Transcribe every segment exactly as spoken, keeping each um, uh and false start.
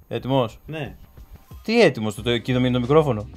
Έτοιμος. Ναι. Τι έτοιμος, το κοίταμε το μικρόφωνο.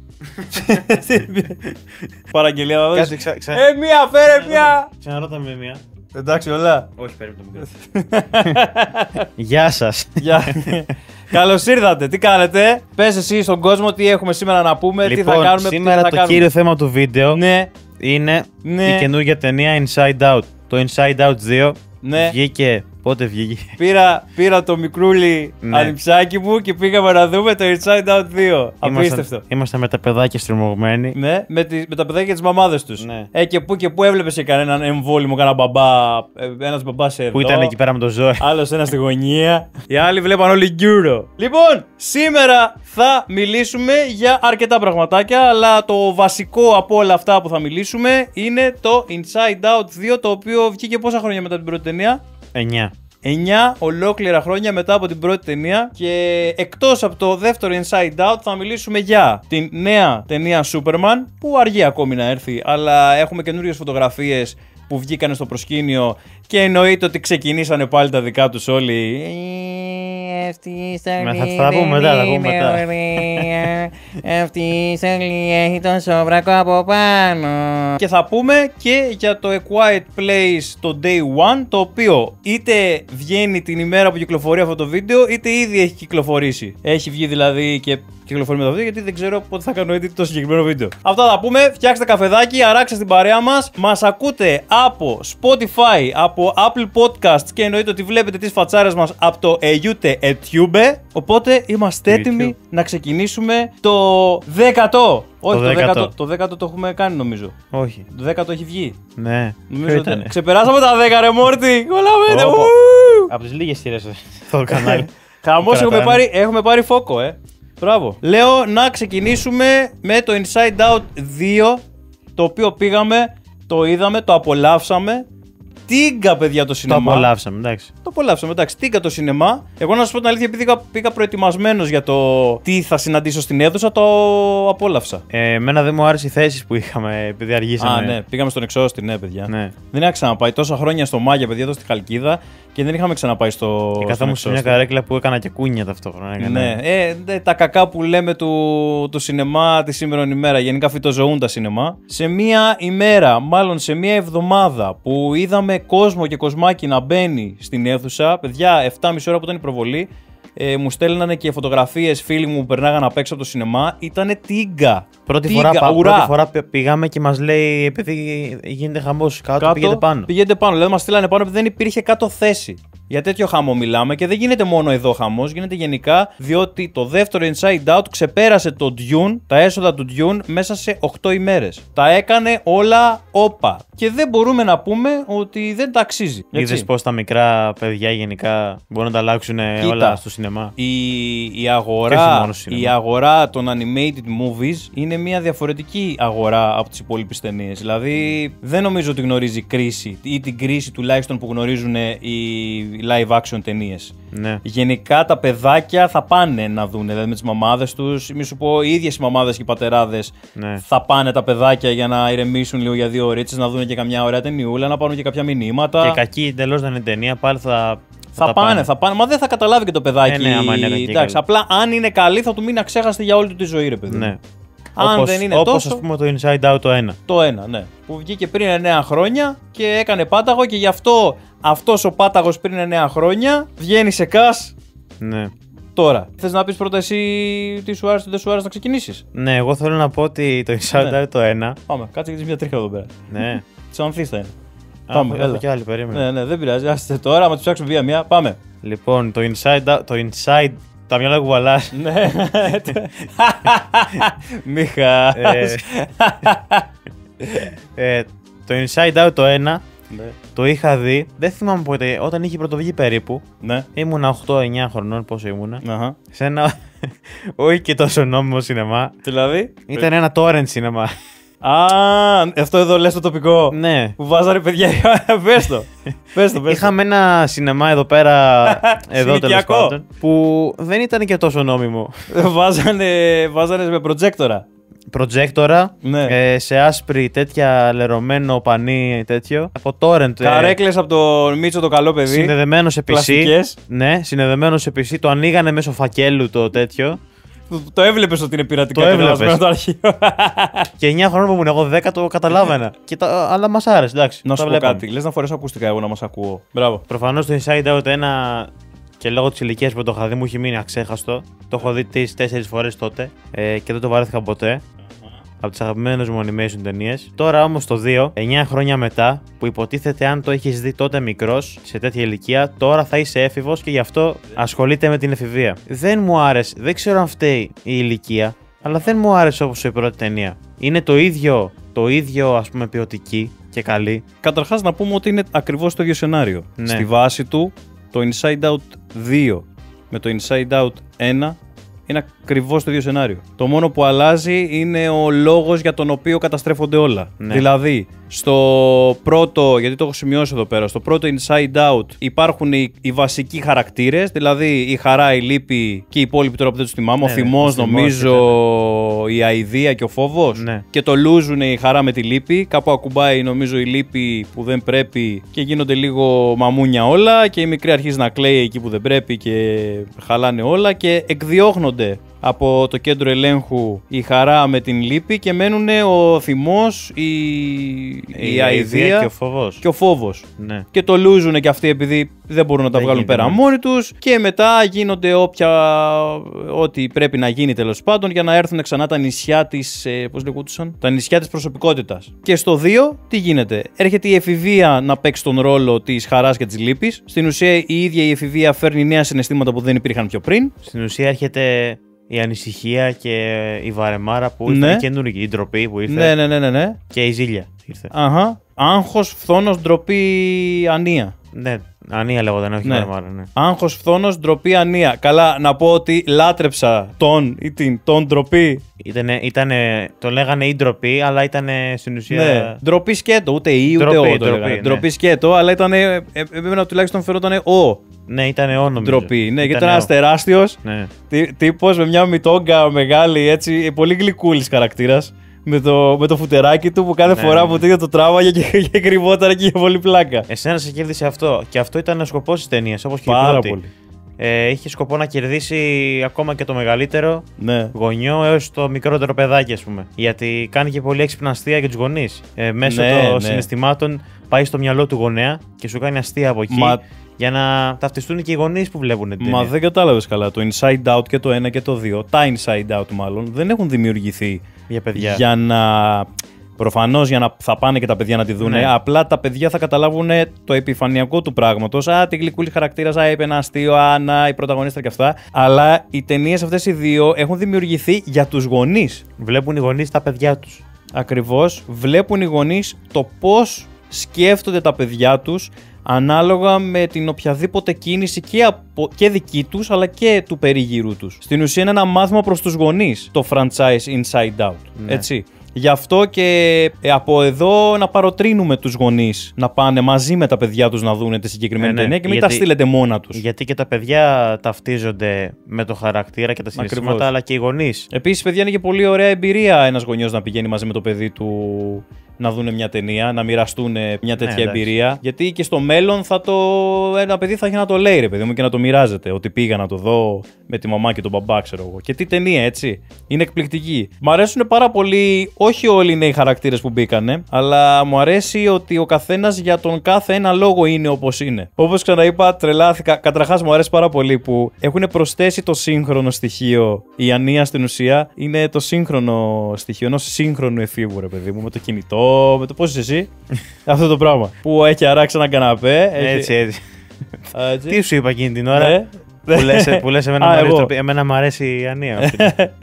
Παραγγελία θα δώσεις. Κάτσε, ξα, ξα... Ε, μία, φέρε μία. Ξαναρώτα με μία. Εντάξει, όλα. Όχι, παίρνει το μικρόφωνο. Γεια σας. Καλώς ήρθατε, τι κάνετε? Πες εσύ στον κόσμο τι έχουμε σήμερα να πούμε, λοιπόν, τι θα κάνουμε, σήμερα τι θα το κάνουμε. κύριο θέμα του βίντεο Ναι, είναι ναι. η καινούργια ταινία Inside Out. Το Inside Out δύο ναι. βγήκε. Πότε βγήκε? Πήρα, πήρα το μικρούλι Ναι. ανιψάκι μου και πήγαμε να δούμε το Inside Out δύο. Απίστευτο. Είμαστε με τα παιδάκια στριμωγμένοι. Ναι, με, τις, με τα παιδάκια και τις μαμάδες τους. Ναι. Ε, και πού και πού έβλεπες και κανέναν εμβόλυμο, κανένα μπαμπά, ε, ένας μπαμπάς εδώ. Που ήταν εκεί πέρα με το ζώο. Άλλος ένας στη γωνία. Οι άλλοι βλέπαν όλοι γκύρο. Λοιπόν, σήμερα θα μιλήσουμε για αρκετά πραγματάκια, αλλά το βασικό από όλα αυτά που θα μιλήσουμε είναι το Inside Out δύο, το οποίο βγήκε πόσα χρόνια μετά την πρώτη ταινία? εννιά. εννιά ολόκληρα χρόνια μετά από την πρώτη ταινία. Και εκτός από το δεύτερο Inside Out θα μιλήσουμε για την νέα ταινία Superman, που αργεί ακόμη να έρθει, αλλά έχουμε καινούριες φωτογραφίες που βγήκανε στο προσκήνιο και εννοείται ότι ξεκινήσανε πάλι τα δικά τους όλοι. Αυτή η στολή θα τα πούμε μετά, θα πούμε μετά. Αυτή η στολή έχει τον σόβρακο από πάνω. Και θα πούμε και για το A Quiet Place το Day One, το οποίο είτε βγαίνει την ημέρα που κυκλοφορεί αυτό το βίντεο, είτε ήδη έχει κυκλοφορήσει. Έχει βγει δηλαδή και κυκλοφορεί με το βίντεο, γιατί δεν ξέρω πότε θα κάνω edit το συγκεκριμένο βίντεο. Αυτά θα πούμε. Φτιάξτε καφεδάκι, αράξτε στην παρέα μας. Μας ακούτε από Spotify, από Apple Podcasts και εννοείται ότι βλέπετε τις φατσάρες μας από το Eute Etube. Οπότε είμαστε έτοιμοι YouTube. Να ξεκινήσουμε το δέκατο. Όχι, το δέκατο. Το δέκατο το έχουμε κάνει νομίζω. Όχι. Το δέκατο έχει βγει. Ναι. Νομίζω ότι ξεπεράσαμε τα δέκα, ρε Μόρτι. Κολλάμε. Από τις λίγες σειρές στο κανάλι. Χαμός, έχουμε πάρει, έχουμε πάρει φόκο, ε. Μπράβο. Λέω να ξεκινήσουμε με το Inside Out δύο, το οποίο πήγαμε, το είδαμε, το απολαύσαμε. Τίγκα, παιδιά, το σινεμά. Το απολαύσαμε, εντάξει. Το απολαύσαμε, εντάξει. Τίγκα το σινεμά. Εγώ να σας πω την αλήθεια, επειδή πήγα, πήγα προετοιμασμένος για το τι θα συναντήσω στην αίθουσα, το απόλαυσα. Ε, εμένα δεν μου άρεσε οι θέσεις που είχαμε, επειδή αργήσαμε. Α, ναι, πήγαμε στον εξώστη, ναι, παιδιά. Ναι. Δεν είχα ξαναπάει τόσα χρόνια στο Μάγια, παιδιά, εδώ στη Χαλκίδα και δεν είχαμε ξαναπάει στο. Και καθόμουν σε μια καρέκλα που έκανα και κούνια ταυτόχρονα. Ναι, ε, ναι, τα κακά που λέμε του, του σινεμά τη σήμερα ημέρα. Γενικά φυτοζωούν τα σινεμά. Σε μία ημέρα, μάλλον σε μία εβδομάδα που είδαμε κόσμο και κοσμάκι να μπαίνει στην αίθουσα, παιδιά, επτά και μισή ώρα που ήταν η προβολή, ε, μου στέλνανε και φωτογραφίες φίλοι μου που περνάγαν απ' έξω από το σινεμά. Ήτανε τίγκα. Πρώτη, τίγκα, φορά, ουρά. πρώτη φορά πήγαμε και μας λέει, επειδή γίνεται χαμός κάτω, κάτω πηγαίνετε πάνω. Πηγαίνετε πάνω, δηλαδή μας στείλανε πάνω επειδή δεν υπήρχε κάτω θέση. Για τέτοιο χαμό μιλάμε και δεν γίνεται μόνο εδώ χαμός, γίνεται γενικά, διότι το δεύτερο Inside Out ξεπέρασε το Dune, τα έσοδα του Dune μέσα σε οκτώ ημέρες. Τα έκανε όλα όπα. Και δεν μπορούμε να πούμε ότι δεν τα αξίζει. Είδες πως τα μικρά παιδιά γενικά μπορούν να τα αλλάξουν όλα στο σινεμά. Η, η, αγορά, η αγορά των animated movies είναι μια διαφορετική αγορά από τις υπόλοιπες ταινίες. Δηλαδή δεν νομίζω ότι γνωρίζει κρίση ή την κρίση τουλάχιστον που γνωρίζουν οι live action ταινίες. Ναι. Γενικά τα παιδάκια θα πάνε να δουν, δηλαδή με τις μαμάδες τους. Μη σου πω, οι ίδιες οι μαμάδες και οι πατεράδες ναι. θα πάνε τα παιδάκια για να ηρεμήσουν λίγο για δύο ώρες, να δουν και καμιά ωραία ταινιούλα, να πάρουν και κάποια μηνύματα. Και κακή εντελώς δεν είναι ταινία, πάλι θα. Θα, θα πάνε, πάνε, θα πάνε. Μα δεν θα καταλάβει και το παιδάκι. Ε, ναι, άμα είναι εντάξει, καλή. απλά αν είναι καλή θα του μείνει αξέχαστη για όλη του τη ζωή, ρε παιδί. Ναι. Αν όπως, δεν είναι όπως τόσο. Όπως ας πούμε το Inside Out το ένα. Το ένα, ναι. Που βγήκε πριν εννέα χρόνια και έκανε πάταγο και γι' αυτό αυτός ο πάταγος πριν εννέα χρόνια βγαίνει σε κας. Ναι. Τώρα. Θες να πεις πρώτα εσύ τι σου άρεσε, τι δεν σου άρεσε να ξεκινήσεις. Ναι, εγώ θέλω να πω ότι το Inside ναι. Out το ένα. Πάμε, κάτσε γιατί μια τρίχα εδώ πέρα. Ναι. Ξανθείς θα είναι. Α, πάμε, έχω και άλλη, περίμενε. Ναι, ναι, δεν πειράζει. Άστε τώρα, άμα τους ψάξουμε μία-μία, πάμε. Λοιπόν, το Inside Out, το Inside. Τα μυαλά κουβαλάς. Ναι. Μιχάς. Το Inside Out το ένα. Ναι. Το είχα δει, δεν θυμάμαι πότε, όταν είχε πρωτοβγεί περίπου. Ναι. Ήμουνα οκτώ εννιά χρονών, πόσο ήμουνα. Αχα. Σε ένα όχι και τόσο νόμιμο σινεμά. Δηλαδή. Ήταν ένα torrent σινεμά. Α, αυτό εδώ λες το τοπικό. Ναι. Που βάζανε παιδιά. Πες το. Πες το, πες το. Είχαμε ένα σινεμά εδώ πέρα. Εδώ τέλος πάντων. Που δεν ήταν και τόσο νόμιμο. Βάζανε, βάζανε με προτζέκτορα. προτζέκτορα Ναι. ε, σε άσπρη τέτοια λερωμένο πανί τέτοιο. Από torrent. Καρέκλες από το Μίτσο το καλό παιδί. Συνδεδεμένο σε πι σι. Πλαστικές. Ναι, συνδεδεμένο σε πι σι. Το ανοίγανε μέσω φακέλου το τέτοιο. Το, το έβλεπες ότι είναι πειρατικά Το κατεβασμένο έβλεπες. το αρχείο. Και εννιά χρόνων που ήμουν εγώ δέκα το καταλάβαινα. Και τα, αλλά μας άρεσε, εντάξει. Να σου τα πω βλέπαμε. κάτι. Λες να φορέσω ακουστικά εγώ να μας ακούω. Μπράβο. Προφανώς το Inside Out ένα και λόγω της ηλικίας που το είχα δει μου έχει μείνει αξέχαστο. Το έχω δει τις τέσσερις φορές τότε ε, και δεν το βαρέθηκα ποτέ. Από τις αγαπημένες μου animation ταινίες. Τώρα όμως το δύο, εννιά χρόνια μετά, που υποτίθεται αν το έχεις δει τότε μικρός, σε τέτοια ηλικία, τώρα θα είσαι έφηβος και γι' αυτό ασχολείται με την εφηβεία. Δεν μου άρεσε, δεν ξέρω αν φταίει η ηλικία, αλλά δεν μου άρεσε όπως η πρώτη ταινία. Είναι το ίδιο, το ίδιο ας πούμε ποιοτική και καλή. Καταρχάς να πούμε ότι είναι ακριβώς το ίδιο σενάριο. Ναι. Στη βάση του, το Inside Out δύο με το Inside Out ένα είναι ακριβώς το ίδιο σενάριο. Το μόνο που αλλάζει είναι ο λόγος για τον οποίο καταστρέφονται όλα. Ναι. Δηλαδή, στο πρώτο, γιατί το έχω σημειώσει εδώ πέρα, στο πρώτο Inside Out υπάρχουν οι, οι βασικοί χαρακτήρες, δηλαδή η Χαρά, η Λύπη και οι υπόλοιποι τώρα που δεν τους θυμάμαι. Ναι, ο Θυμός, ο Θυμός νομίζω, η Αηδία και ο Φόβος. Ναι. Και το λούζουν η Χαρά με τη Λύπη. Κάπου ακουμπάει νομίζω η Λύπη που δεν πρέπει και γίνονται λίγο μαμούνια όλα. Και η μικρή αρχίζει να κλαίει εκεί που δεν πρέπει και χαλάνε όλα. Και εκδιώχνονται από το κέντρο ελέγχου η Χαρά με την Λύπη και μένουν ο Θυμός, η, η, η Αηδία και ο φόβος. και ο Φόβος. Ναι. Και το λούζουν και αυτοί επειδή δεν μπορούν να τα Δεν βγάλουν γίνεται, πέρα ναι. μόνοι τους. Και μετά γίνονται όποια, ό,τι πρέπει να γίνει τέλος πάντων για να έρθουν ξανά τα νησιά της, ε, πώς λεγόντουσαν, τα νησιά της προσωπικότητας. Και στο δύο τι γίνεται. Έρχεται η εφηβεία να παίξει τον ρόλο της Χαράς και της Λύπης. Στην ουσία η ίδια η εφηβεία φέρνει νέα συναισθήματα που δεν υπήρχαν πιο πριν. Στην ουσία έρχεται η ανησυχία και η βαρεμάρα που Ναι. ήρθε, η καινούργια, η ντροπή που ήρθε Ναι, ναι, ναι, ναι, ναι. και η ζήλια ήρθε. Αχα. Άγχος, φθόνος, ντροπή, ανία. Ναι, ανία λέγονταν, όχι Ναι. βαρεμάρα, ναι. Άγχος, φθόνος, ντροπή, ανία. Καλά, να πω ότι λάτρεψα τον ή την τον ντροπή. Ήτανε, ήτανε, το λέγανε η ντροπή, αλλά ήταν στην ουσία. Ναι. Ντροπή σκέτο, ούτε ή ούτε Ντροπή, ο. Το ντροπή, λέγανε. ναι. Ντροπή σκέτο, αλλά ήταν. Εμένα τουλάχιστον φερόταν ο. Ναι, ήταν ο νομίζω. Ντροπή. Ναι, γιατί ήταν Ήτανε ένα ο. τεράστιο Ναι. τύπο με μια μητόγκα μεγάλη, έτσι, πολύ γλυκούλη χαρακτήρα. Με το, με το φουτεράκι του που κάθε Ναι, φορά ναι. που το ίδιο το τράβαγε και, και κρυβόταν και είχε πολύ πλάκα. Εσένα σε κέρδισε αυτό. Και αυτό ήταν ο σκοπός της ταινίας, όπως και η Πάρα πρώτη. πολύ. Ε, είχε σκοπό να κερδίσει ακόμα και το μεγαλύτερο Ναι. γονιό έως το μικρότερο παιδάκι, ας πούμε. Γιατί κάνει και πολύ έξυπνα αστεία για τους γονείς. Ε, μέσω Ναι, των ναι. συναισθημάτων πάει στο μυαλό του γονέα και σου κάνει αστεία από εκεί. Μα- Για να ταυτιστούν και οι γονείς που βλέπουν την ταινία. Μα δεν κατάλαβε καλά. Το Inside Out και το ένα και το δύο, τα Inside Out μάλλον, δεν έχουν δημιουργηθεί Για παιδιά. για να. Προφανώς για να θα πάνε και τα παιδιά να τη δουν. Ναι. Απλά τα παιδιά θα καταλάβουν το επιφανειακό του πράγματος. Α, τη γλυκούλη χαρακτήρα, α, είπε ένα αστείο, α, να, η πρωταγωνίστρα και αυτά. Αλλά οι ταινίες αυτές οι δύο έχουν δημιουργηθεί για τους γονείς. Βλέπουν οι γονείς τα παιδιά τους. Ακριβώς, βλέπουν οι γονείς το πώς σκέφτονται τα παιδιά τους ανάλογα με την οποιαδήποτε κίνηση και, από, και δική τους αλλά και του περιγύρου τους. Στην ουσία είναι ένα μάθημα προς τους γονείς το franchise Inside Out. Ναι. Έτσι. Γι' αυτό και ε, από εδώ να παροτρύνουμε τους γονείς να πάνε μαζί με τα παιδιά τους να δουν τη συγκεκριμένη Ναι, ναι. ταινία και μην Γιατί- τα στείλετε μόνα τους. Γιατί και τα παιδιά ταυτίζονται με το χαρακτήρα και τα συναισθήματα, Ακριβώς. αλλά και οι γονείς. Επίσης, παιδιά, είναι και πολύ ωραία εμπειρία ένας γονιός να πηγαίνει μαζί με το παιδί του να δουν μια ταινία, να μοιραστούν μια τέτοια εντάξει. εμπειρία. Γιατί και στο μέλλον θα το... ένα παιδί θα έχει να το λέει, ρε παιδί μου, και να το μοιράζεται. Ότι πήγα να το δω με τη μαμά και τον μπαμπά, ξέρω εγώ. Και τι ταινία, έτσι. Είναι εκπληκτική. Μ' αρέσουν πάρα πολύ, όχι όλοι οι νέοι χαρακτήρες που μπήκανε, αλλά μου αρέσει ότι ο καθένας για τον κάθε ένα λόγο είναι όπως είναι. Όπως ξαναείπα, τρελάθηκα. Καταρχάς, μου αρέσει πάρα πολύ που έχουν προσθέσει το σύγχρονο στοιχείο. Η Ανία στην ουσία είναι το σύγχρονο στοιχείο ενός σύγχρονου εφήβου, ρε παιδί μου, με το κινητό. Με το πώς είσαι εσύ, αυτό το πράγμα. Που έχει αράξει ένα καναπέ. έχει- Έτσι, έτσι. έτσι. Τι σου είπα εκείνη την ώρα. Ναι. Που λες, που λες εμένα, Α, μου αρέσει, εγώ. τροπή. Εμένα μου αρέσει η Ανία. αυτή.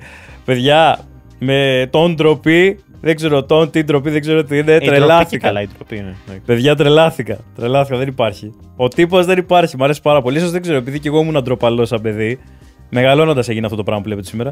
Παιδιά, με τον ντροπή, δεν ξέρω τον τι ντροπή, δεν ξέρω τι είναι, Η ντροπή και τρελάθηκα. καλά, η ντροπή είναι. Παιδιά, τρελάθηκα. Τρελάθηκα, δεν υπάρχει. Ο τύπος δεν υπάρχει, μου αρέσει πάρα πολύ. Ίσως δεν ξέρω, επειδή και εγώ ήμουν ντροπαλός σαν παιδί. Μεγαλώνοντας έγινε αυτό το πράγμα που βλέπετε σήμερα.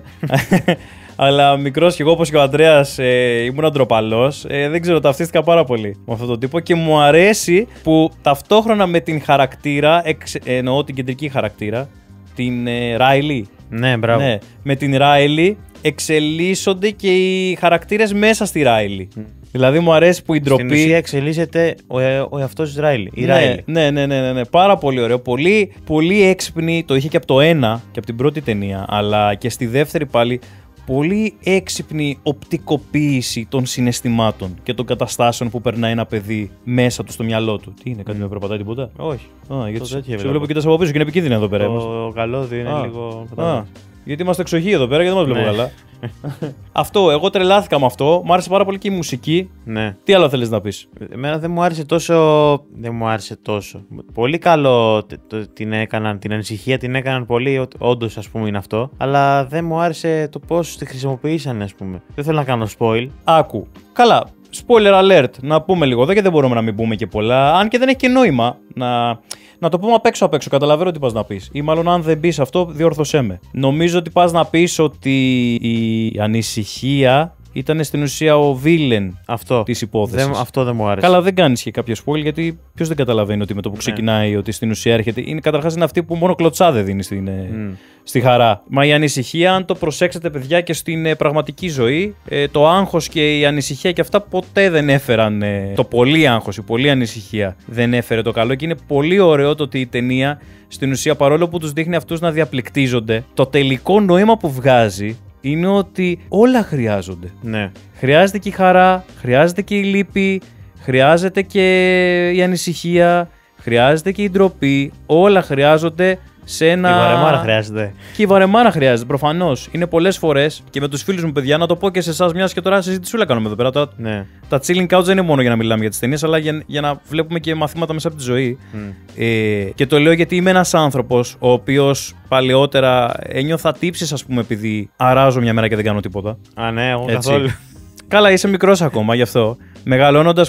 Αλλά μικρός και εγώ, όπως και ο Ανδρέας, ε, ήμουν ντροπαλός. Ε, δεν ξέρω, ταυτίστηκα πάρα πολύ με αυτόν τον τύπο και μου αρέσει που ταυτόχρονα με την χαρακτήρα, εξ, εννοώ την κεντρική χαρακτήρα, την ε, Ράιλι. Ναι, μπράβο. Ναι, με την Ράιλι εξελίσσονται και οι χαρακτήρες μέσα στη Ράιλι. Mm. Δηλαδή μου αρέσει που η ντροπή. Στην ουσία εξελίσσεται ο, ο εαυτός της Ράιλι. Η ναι, Ράιλι. Ναι, ναι, ναι, ναι, ναι, πάρα πολύ ωραίο. Πολύ, πολύ έξυπνη, το είχε και από το ένα και από την πρώτη ταινία, αλλά και στη δεύτερη πάλι. Πολύ έξυπνη οπτικοποίηση των συναισθημάτων και των καταστάσεων που περνάει ένα παιδί μέσα του στο μυαλό του. Τι είναι, κάτι με περπατάει τίποτα? Όχι. Α, γιατί σε βλέπω κοίτας από πίσω και είναι επικίνδυνο εδώ πέρα. Το καλώδιο είναι α, λίγο. Α, γιατί είμαστε εξοχοί εδώ πέρα και δεν μας βλέπω καλά. Αυτό, εγώ τρελάθηκα με αυτό. Μ' άρεσε πάρα πολύ και η μουσική. Ναι. Τι άλλο θέλεις να πεις? Εμένα δεν μου άρεσε τόσο. Δεν μου άρεσε τόσο. Πολύ καλό την έκαναν, την ανησυχία την έκαναν πολύ, όντως ας πούμε είναι αυτό. Αλλά δεν μου άρεσε το πώς τη χρησιμοποιήσανε, ας πούμε. Δεν θέλω να κάνω spoil. Άκου. Καλά. Spoiler alert. Να πούμε λίγο εδώ και δεν μπορούμε να μην πούμε και πολλά. Αν και δεν έχει και νόημα να. Να το πούμε απ' έξω απ' έξω, καταλαβαίνω τι πας να πεις. Ή μάλλον αν δεν πεις αυτό, διόρθωσέ με. Νομίζω ότι πας να πεις ότι η ανησυχία ήταν στην ουσία ο βίλεν της υπόθεσης. Δεν, αυτό δεν μου άρεσε. Καλά, δεν κάνεις και κάποιο spoil, γιατί ποιος δεν καταλαβαίνει ότι με το που ξεκινάει, ναι. ότι στην ουσία έρχεται. Είναι, καταρχάς είναι αυτή που μόνο κλωτσάδε δίνει στην, mm. στη χαρά. Μα η ανησυχία, αν το προσέξετε, παιδιά, και στην ε, πραγματική ζωή, ε, το άγχος και η ανησυχία και αυτά ποτέ δεν έφεραν. Ε, το πολύ άγχος, η πολύ ανησυχία δεν έφερε το καλό. Και είναι πολύ ωραίο το ότι η ταινία, στην ουσία, παρόλο που τους δείχνει αυτούς να διαπληκτίζονται, το τελικό νόημα που βγάζει είναι ότι όλα χρειάζονται. Ναι. Χρειάζεται και η χαρά, χρειάζεται και η λύπη, χρειάζεται και η ανησυχία, χρειάζεται και η ντροπή. Όλα χρειάζονται σε ένα. Και η βαρεμάρα χρειάζεται. Και η βαρεμάρα χρειάζεται, προφανώς. Είναι πολλές φορές και με τους φίλους μου, παιδιά, να το πω και σε εσάς, μιας και τώρα συζητησούλα κάνουμε εδώ πέρα. Τα, ναι. τα chilling couch δεν είναι μόνο για να μιλάμε για τις ταινίες, αλλά για, για να βλέπουμε και μαθήματα μέσα από τη ζωή. Mm. Ε, και το λέω γιατί είμαι ένας άνθρωπος ο οποίος παλαιότερα ένιωθα τύψεις, ας πούμε, επειδή αράζω μια μέρα και δεν κάνω τίποτα. Α, ναι, εγώ καθόλου. Καλά, είσαι μικρός ακόμα γι' αυτό. Μεγαλώνοντας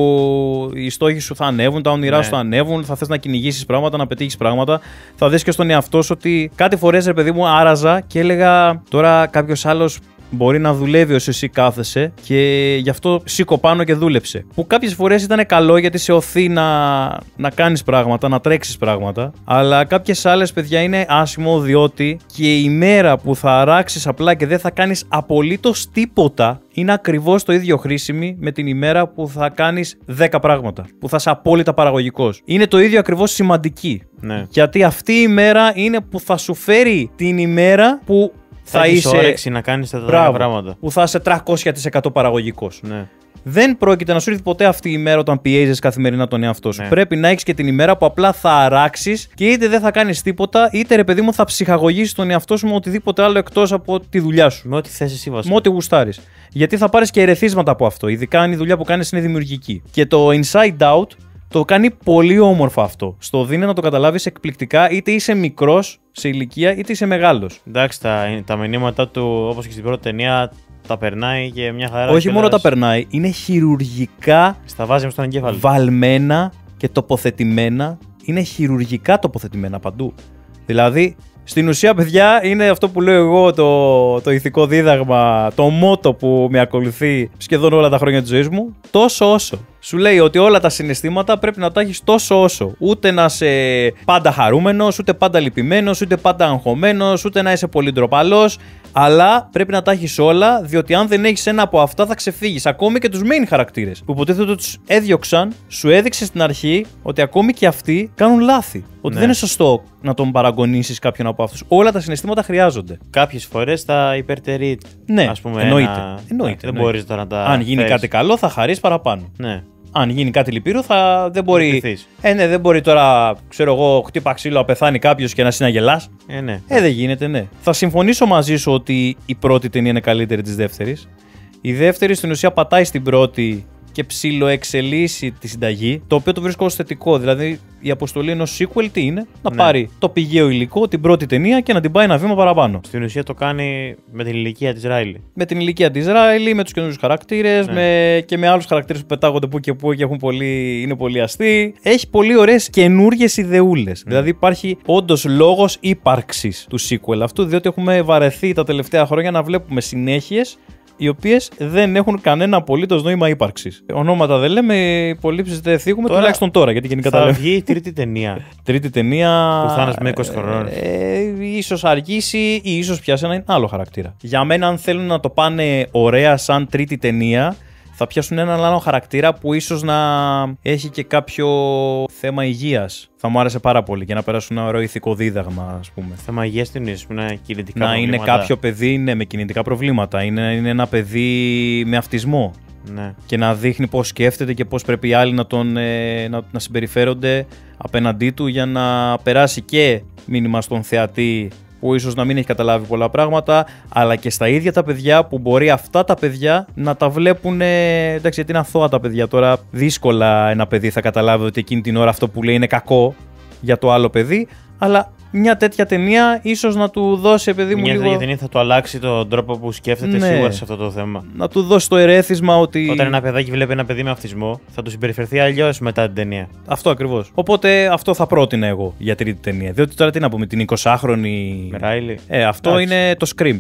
που οι στόχοι σου θα ανέβουν, τα όνειρά ναι. σου θα ανέβουν, θα θες να κυνηγήσεις πράγματα, να πετύχεις πράγματα. Θα δεις και στον εαυτό σου ότι κάτι φορές, ρε παιδί μου, άραζα και έλεγα τώρα κάποιος άλλος μπορεί να δουλεύει όσο εσύ κάθεσαι και γι' αυτό σήκω πάνω και δούλεψε. Που κάποιες φορές ήταν καλό γιατί σε οθεί να, να κάνεις πράγματα, να τρέξεις πράγματα. Αλλά κάποιες άλλες, παιδιά, είναι άσχημο διότι και η μέρα που θα αράξεις απλά και δεν θα κάνεις απολύτως τίποτα είναι ακριβώς το ίδιο χρήσιμη με την ημέρα που θα κάνεις δέκα πράγματα. Που θα είσαι απόλυτα παραγωγικός. Είναι το ίδιο ακριβώς σημαντική. Ναι. Γιατί αυτή η μέρα είναι που θα σου φέρει την ημέρα που θα, θα είσαι όρεξη να κάνεις τα δέκα πράγματα. Που θα είσαι τριακόσια τοις εκατό παραγωγικός. Ναι. Δεν πρόκειται να σου έρθει ποτέ αυτή η ημέρα όταν πιέζεις καθημερινά τον εαυτό σου. Ναι. Πρέπει να έχεις και την ημέρα που απλά θα αράξεις και είτε δεν θα κάνεις τίποτα, είτε, ρε παιδί μου, θα ψυχαγωγήσεις τον εαυτό σου με οτιδήποτε άλλο εκτός από τη δουλειά σου. Με ό,τι θες εσύ βασικά. Με ό,τι γουστάρεις. Γιατί θα πάρεις και ερεθίσματα από αυτό. Ειδικά αν η δουλειά που κάνεις είναι δημιουργική. Και το Inside Out το κάνει πολύ όμορφα αυτό. Στο δίνει να το καταλάβεις εκπληκτικά, είτε είσαι μικρός σε ηλικία, είτε είσαι μεγάλος. Εντάξει, τα, τα μηνύματα του, όπως και στην πρώτη ταινία, τα περνάει και μια χαρά. Όχι μόνο τα περνάει, είναι χειρουργικά στα βάζει στον εγκέφαλο. Βαλμένα και τοποθετημένα. Είναι χειρουργικά τοποθετημένα παντού. Δηλαδή, στην ουσία, παιδιά, είναι αυτό που λέω εγώ το, το ηθικό δίδαγμα, το μότο που με ακολουθεί σχεδόν όλα τα χρόνια της ζωής μου. Τόσο όσο. Σου λέει ότι όλα τα συναισθήματα πρέπει να τα έχεις τόσο όσο. Ούτε να είσαι πάντα χαρούμενος, ούτε πάντα λυπημένος, ούτε πάντα αγχωμένος, ούτε να είσαι πολύ ντροπαλός. Αλλά πρέπει να τα έχεις όλα, διότι αν δεν έχεις ένα από αυτά θα ξεφύγεις. Ακόμη και τους main χαρακτήρες που υποτίθεται ότι τους έδιωξαν, σου έδειξε στην αρχή ότι ακόμη και αυτοί κάνουν λάθη. Ότι ναι. δεν είναι σωστό να τον παραγωνίσεις κάποιον από αυτούς. Όλα τα συναισθήματα χρειάζονται. Κάποιες φορές θα υπερτερεί. Ναι, ας πούμε, εννοείται. Ένα... εννοείται. Δεν μπορείς τώρα να τα. Αν γίνει φέρεις. κάτι καλό, θα χαρείς παραπάνω. Ναι. Αν γίνει κάτι λυπηρό, θα δεν μπορεί. Ε, ναι, δεν μπορεί τώρα, ξέρω εγώ, χτύπα ξύλο να πεθάνει κάποιο και να συναγελάς. Ε, ναι. Ε, δεν γίνεται, ναι. Θα συμφωνήσω μαζί σου ότι η πρώτη ταινία είναι καλύτερη της δεύτερης. Η δεύτερη στην ουσία πατάει στην πρώτη και ψιλοεξελίσσει τη συνταγή, το οποίο το βρίσκω ως θετικό. Δηλαδή, η αποστολή ενός sequel τι είναι? Να ναι. πάρει το πηγαίο υλικό, την πρώτη ταινία και να την πάει ένα βήμα παραπάνω. Στην ουσία το κάνει με την ηλικία της Ράιλι. Με την ηλικία της Ράιλι, με τους καινούριους χαρακτήρες, ναι. με... και με άλλους χαρακτήρες που πετάγονται που και που και έχουν πολύ... είναι πολύ αστείοι. Έχει πολύ ωραίες καινούργιες ιδεούλες. Mm. Δηλαδή, υπάρχει όντως λόγος ύπαρξης του sequel αυτού, διότι έχουμε βαρεθεί τα τελευταία χρόνια να βλέπουμε συνέχειες οι οποίες δεν έχουν κανένα απολύτως νόημα ύπαρξης. Ονόματα δεν λέμε, υπολείψεις δεν θίγουμε, τώρα, τουλάχιστον τώρα, γιατί γενικά τα λέμε. Θα βγει η τρίτη ταινία. Τρίτη ταινία. Που θα είναι με είκοσι χρονών. Ε, ίσως αργήσει ή ίσως πιάσει έναν άλλο χαρακτήρα. Για μένα, αν θέλουν να το πάνε ωραία σαν τρίτη ταινία, θα πιάσουν έναν άλλο χαρακτήρα που ίσως να έχει και κάποιο θέμα υγείας. Θα μου άρεσε πάρα πολύ και να περάσουν ένα ωραίο ηθικό δίδαγμα, ας πούμε. Θέμα υγείας την ίσως, να είναι κινητικά να προβλήματα. Είναι κάποιο παιδί ναι, με κινητικά προβλήματα. Είναι, είναι ένα παιδί με αυτισμό. Ναι. Και να δείχνει πώς σκέφτεται και πώς πρέπει οι άλλοι να, τον, ε, να, να συμπεριφέρονται απέναντί του για να περάσει και μήνυμα στον θεατή που ίσως να μην έχει καταλάβει πολλά πράγματα, αλλά και στα ίδια τα παιδιά που μπορεί αυτά τα παιδιά να τα βλέπουν. Εντάξει, γιατί είναι αθώα τα παιδιά τώρα. Δύσκολα ένα παιδί θα καταλάβει ότι εκείνη την ώρα αυτό που λέει είναι κακό για το άλλο παιδί, αλλά μια τέτοια ταινία ίσως να του δώσει, παιδί μου, μια λίγο. Μια τέτοια ταινία θα του αλλάξει τον τρόπο που σκέφτεται, ναι, σίγουρα σε αυτό το θέμα. Να του δώσει το ερέθισμα ότι. Όταν ένα παιδάκι βλέπει ένα παιδί με αυτισμό, θα του συμπεριφερθεί αλλιώς μετά την ταινία. Αυτό ακριβώς. Οπότε αυτό θα πρότεινα εγώ για τρίτη ταινία. Διότι τώρα τι να πούμε, την εικοσάχρονη. Με Ράιλι. Ε, αυτό Άξι. Είναι το Scream.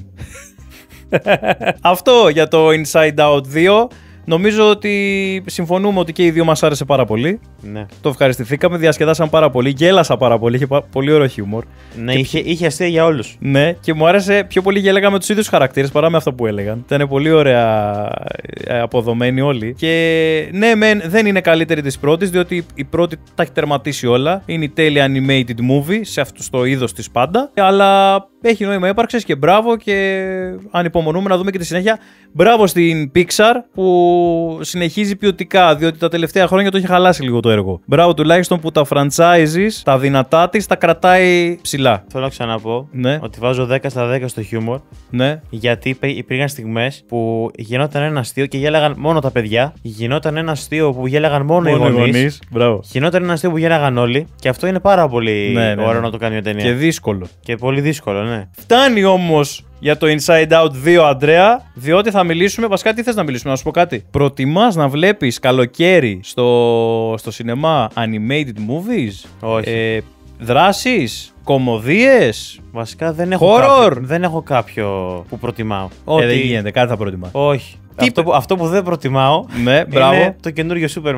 Αυτό για το Inside Out δύο. Νομίζω ότι συμφωνούμε ότι και οι δύο μας άρεσε πάρα πολύ. Ναι. Το ευχαριστηθήκαμε, διασκεδάσαμε πάρα πολύ, γέλασα πάρα πολύ, είχε πολύ ωραίο χιούμορ. Ναι, και... είχε, είχε αστεία για όλους. Ναι, και μου άρεσε πιο πολύ γέλαγα με τους ίδιους χαρακτήρες παρά με αυτά που έλεγαν. Ήταν πολύ ωραία αποδομένοι όλοι. Και ναι, μεν, δεν είναι καλύτερη της πρώτης, διότι η πρώτη τα έχει τερματίσει όλα. Είναι η τέλεια animated movie, σε αυτό στο είδος της πάντα. Αλλά έχει νόημα ύπαρξης και μπράβο, και ανυπομονούμε να δούμε και τη συνέχεια. Μπράβο στην Pixar που συνεχίζει ποιοτικά, διότι τα τελευταία χρόνια το είχε χαλάσει λίγο το έργο. Μπράβο τουλάχιστον που τα franchises, τα δυνατά της, τα κρατάει ψηλά. Θέλω να ξαναπώ, ναι, ότι βάζω δέκα στα δέκα στο χιούμορ. Ναι. Γιατί υπήρχαν στιγμές που γινόταν ένα αστείο και γέλαγαν μόνο τα παιδιά. Γινόταν ένα αστείο που γέλαγαν μόνο, μόνο οι γονείς. Γινόταν ένα αστείο που γέλαγαν όλοι. Και αυτό είναι πάρα πολύ ναι, ναι, ωραίο, ναι, να το κάνει μια ταινία. Και δύσκολο. Και πολύ δύσκολο, ναι. Φτάνει όμως για το Inside Out δύο, Αντρέα, διότι θα μιλήσουμε. Βασικά, τι θες να μιλήσουμε, να σου πω κάτι. Προτιμάς να βλέπεις καλοκαίρι στο, στο σινεμά animated movies? Όχι. Ε, δράσεις, κωμωδίες. Βασικά δεν έχω, κάποιο, δεν έχω κάποιο που προτιμάω. Ότι... Ε, δεν γίνεται, κάτι θα προτιμάς. Όχι. Αυτό που, αυτό που δεν προτιμάω, ναι, μπράβο, είναι το καινούριο Superman.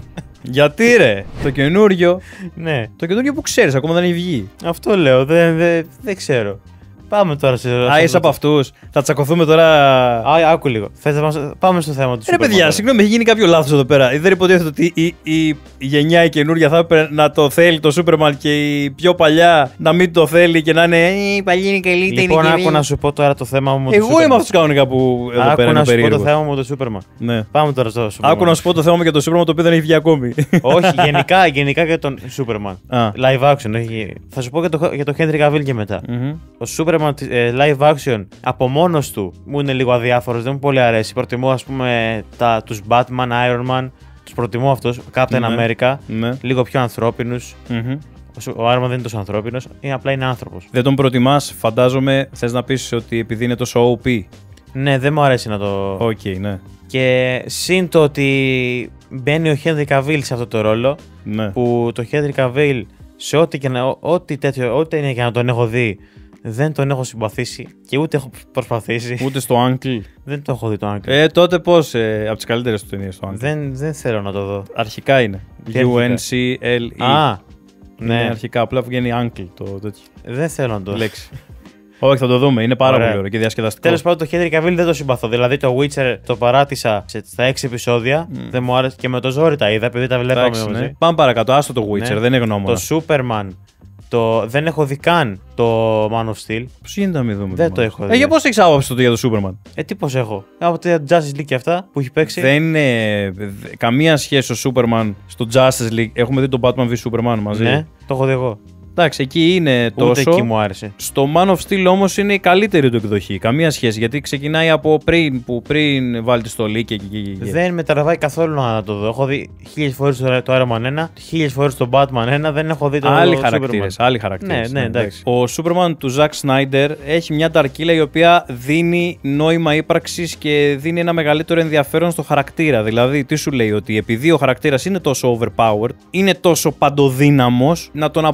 Γιατί ρε, το καινούριο. Ναι. Το καινούριο που ξέρεις, ακόμα δεν έχει βγει. Αυτό λέω, δεν, δεν, δεν ξέρω. Πάμε τώρα σε. Α, είσαι από αυτούς. Θα τσακωθούμε τώρα. Α, άκου λίγο. Θες να πάμε στο θέμα του Superman. Ρε παιδιά, συγγνώμη, έχει γίνει κάποιο λάθος εδώ πέρα. Δεν υποτίθεται ότι η, η, η γενιά η καινούργια θα έπρεπε να το θέλει το Superman και η πιο παλιά να μην το θέλει και να είναι. Η παλιά είναι καλύτερη. Λοιπόν, άκου να σου πω τώρα το θέμα μου. Εγώ είμαι αυτός κανονικά που εδώ άκου πέρα να είναι σου πω το περίεργος. θέμα μου το Superman. Ναι. Πάμε τώρα στο Superman. Άκου να σου πω το θέμα μου για το Superman το οποίο δεν έχει βγει ακόμη. Όχι, γενικά, γενικά για τον Superman. Α. Live action. Όχι. Θα σου πω για το, για το Henry Cavill και μετά. Mm-hmm. Ο Superman ε, live action από μόνος του μου είναι λίγο αδιάφορος, δεν μου πολύ αρέσει. Προτιμώ, ας πούμε, τα, τους Batman, Iron Man, τους προτιμώ αυτούς. Captain Ναι. America, Ναι. λίγο πιο ανθρώπινους. Mm-hmm. Ο Iron Man δεν είναι τόσο ανθρώπινος, είναι απλά είναι άνθρωπος. Δεν τον προτιμάς, φαντάζομαι, θες να πεις ότι επειδή είναι τόσο ο πι. Ναι, δεν μου αρέσει να το. Οκ, okay, ναι. Και συν το ότι μπαίνει ο Henry Cavill σε αυτό το ρόλο. Ναι. Που το Henry Cavill σε ό,τι, και να, ό,τι τέτοιο, ό,τι είναι και να τον έχω δει, δεν τον έχω συμπαθήσει και ούτε έχω προσπαθήσει. Ούτε στο Uncle. Δεν το έχω δει το Uncle. Ε, τότε πώς, ε, από τις καλύτερες του ταινίες το Uncle. Δεν, δεν θέλω να το δω. Αρχικά είναι. γιου εν σι ελ ι. Α, ναι. ναι. Αρχικά, απλά βγαίνει Uncle το τέτοιο. Δεν θέλω να το δω. Λέξη. Όχι, θα το δούμε. Είναι πάρα Ωραία. πολύ ωραίο και διασκεδαστικό. Τέλος πάντων, το Henry Cavill δεν το συμπαθώ. Δηλαδή, το Witcher το παράτησα σε, στα έξι επεισόδια. Mm. Δεν μου άρεσε και με το ζόρι τα είδα, επειδή τα βλέπαμε μαζί. Ναι. Πάμε παρακάτω. Άστο το Witcher, ναι. Δεν είναι γνώμονα. Το Superman. Το... Δεν έχω δει καν το Man of Steel. Πώς γίνεται να μην δούμε. Δεν το έχω δει. Ε, για πώς έχεις άποψη τότε για το Superman. Ε, τι πώς έχω. Από το Justice League και αυτά που έχει παίξει. Δεν είναι καμία σχέση ο Superman στο Justice League. Έχουμε δει τον Batman βι Superman μαζί. Ναι, το έχω δει εγώ. Εντάξει, εκεί είναι τόσο. Ούτε εκεί μου άρεσε. Στο Man of Steel όμως είναι η καλύτερη του εκδοχή. Καμία σχέση. Γιατί ξεκινάει από πριν, που πριν βάλει τη στολή και εκεί. Δεν με τραβάει καθόλου να το δω. Έχω δει χίλιες φορές το Iron Man ένα, χίλιες φορές το Batman ένα, δεν έχω δει το άλλοι Superman. Χαρακτήρες, άλλοι χαρακτήρες. Ναι, ναι, εντάξει. Ο Superman του Zack Snyder έχει μια ταρκύλα η οποία δίνει νόημα ύπαρξης και δίνει ένα μεγαλύτερο ενδιαφέρον στο χαρακτήρα. Δηλαδή, τι σου λέει, ότι επειδή ο χαρακτήρας είναι τόσο overpowered, είναι τόσο παντοδύναμος, να τον αποδυναμώσει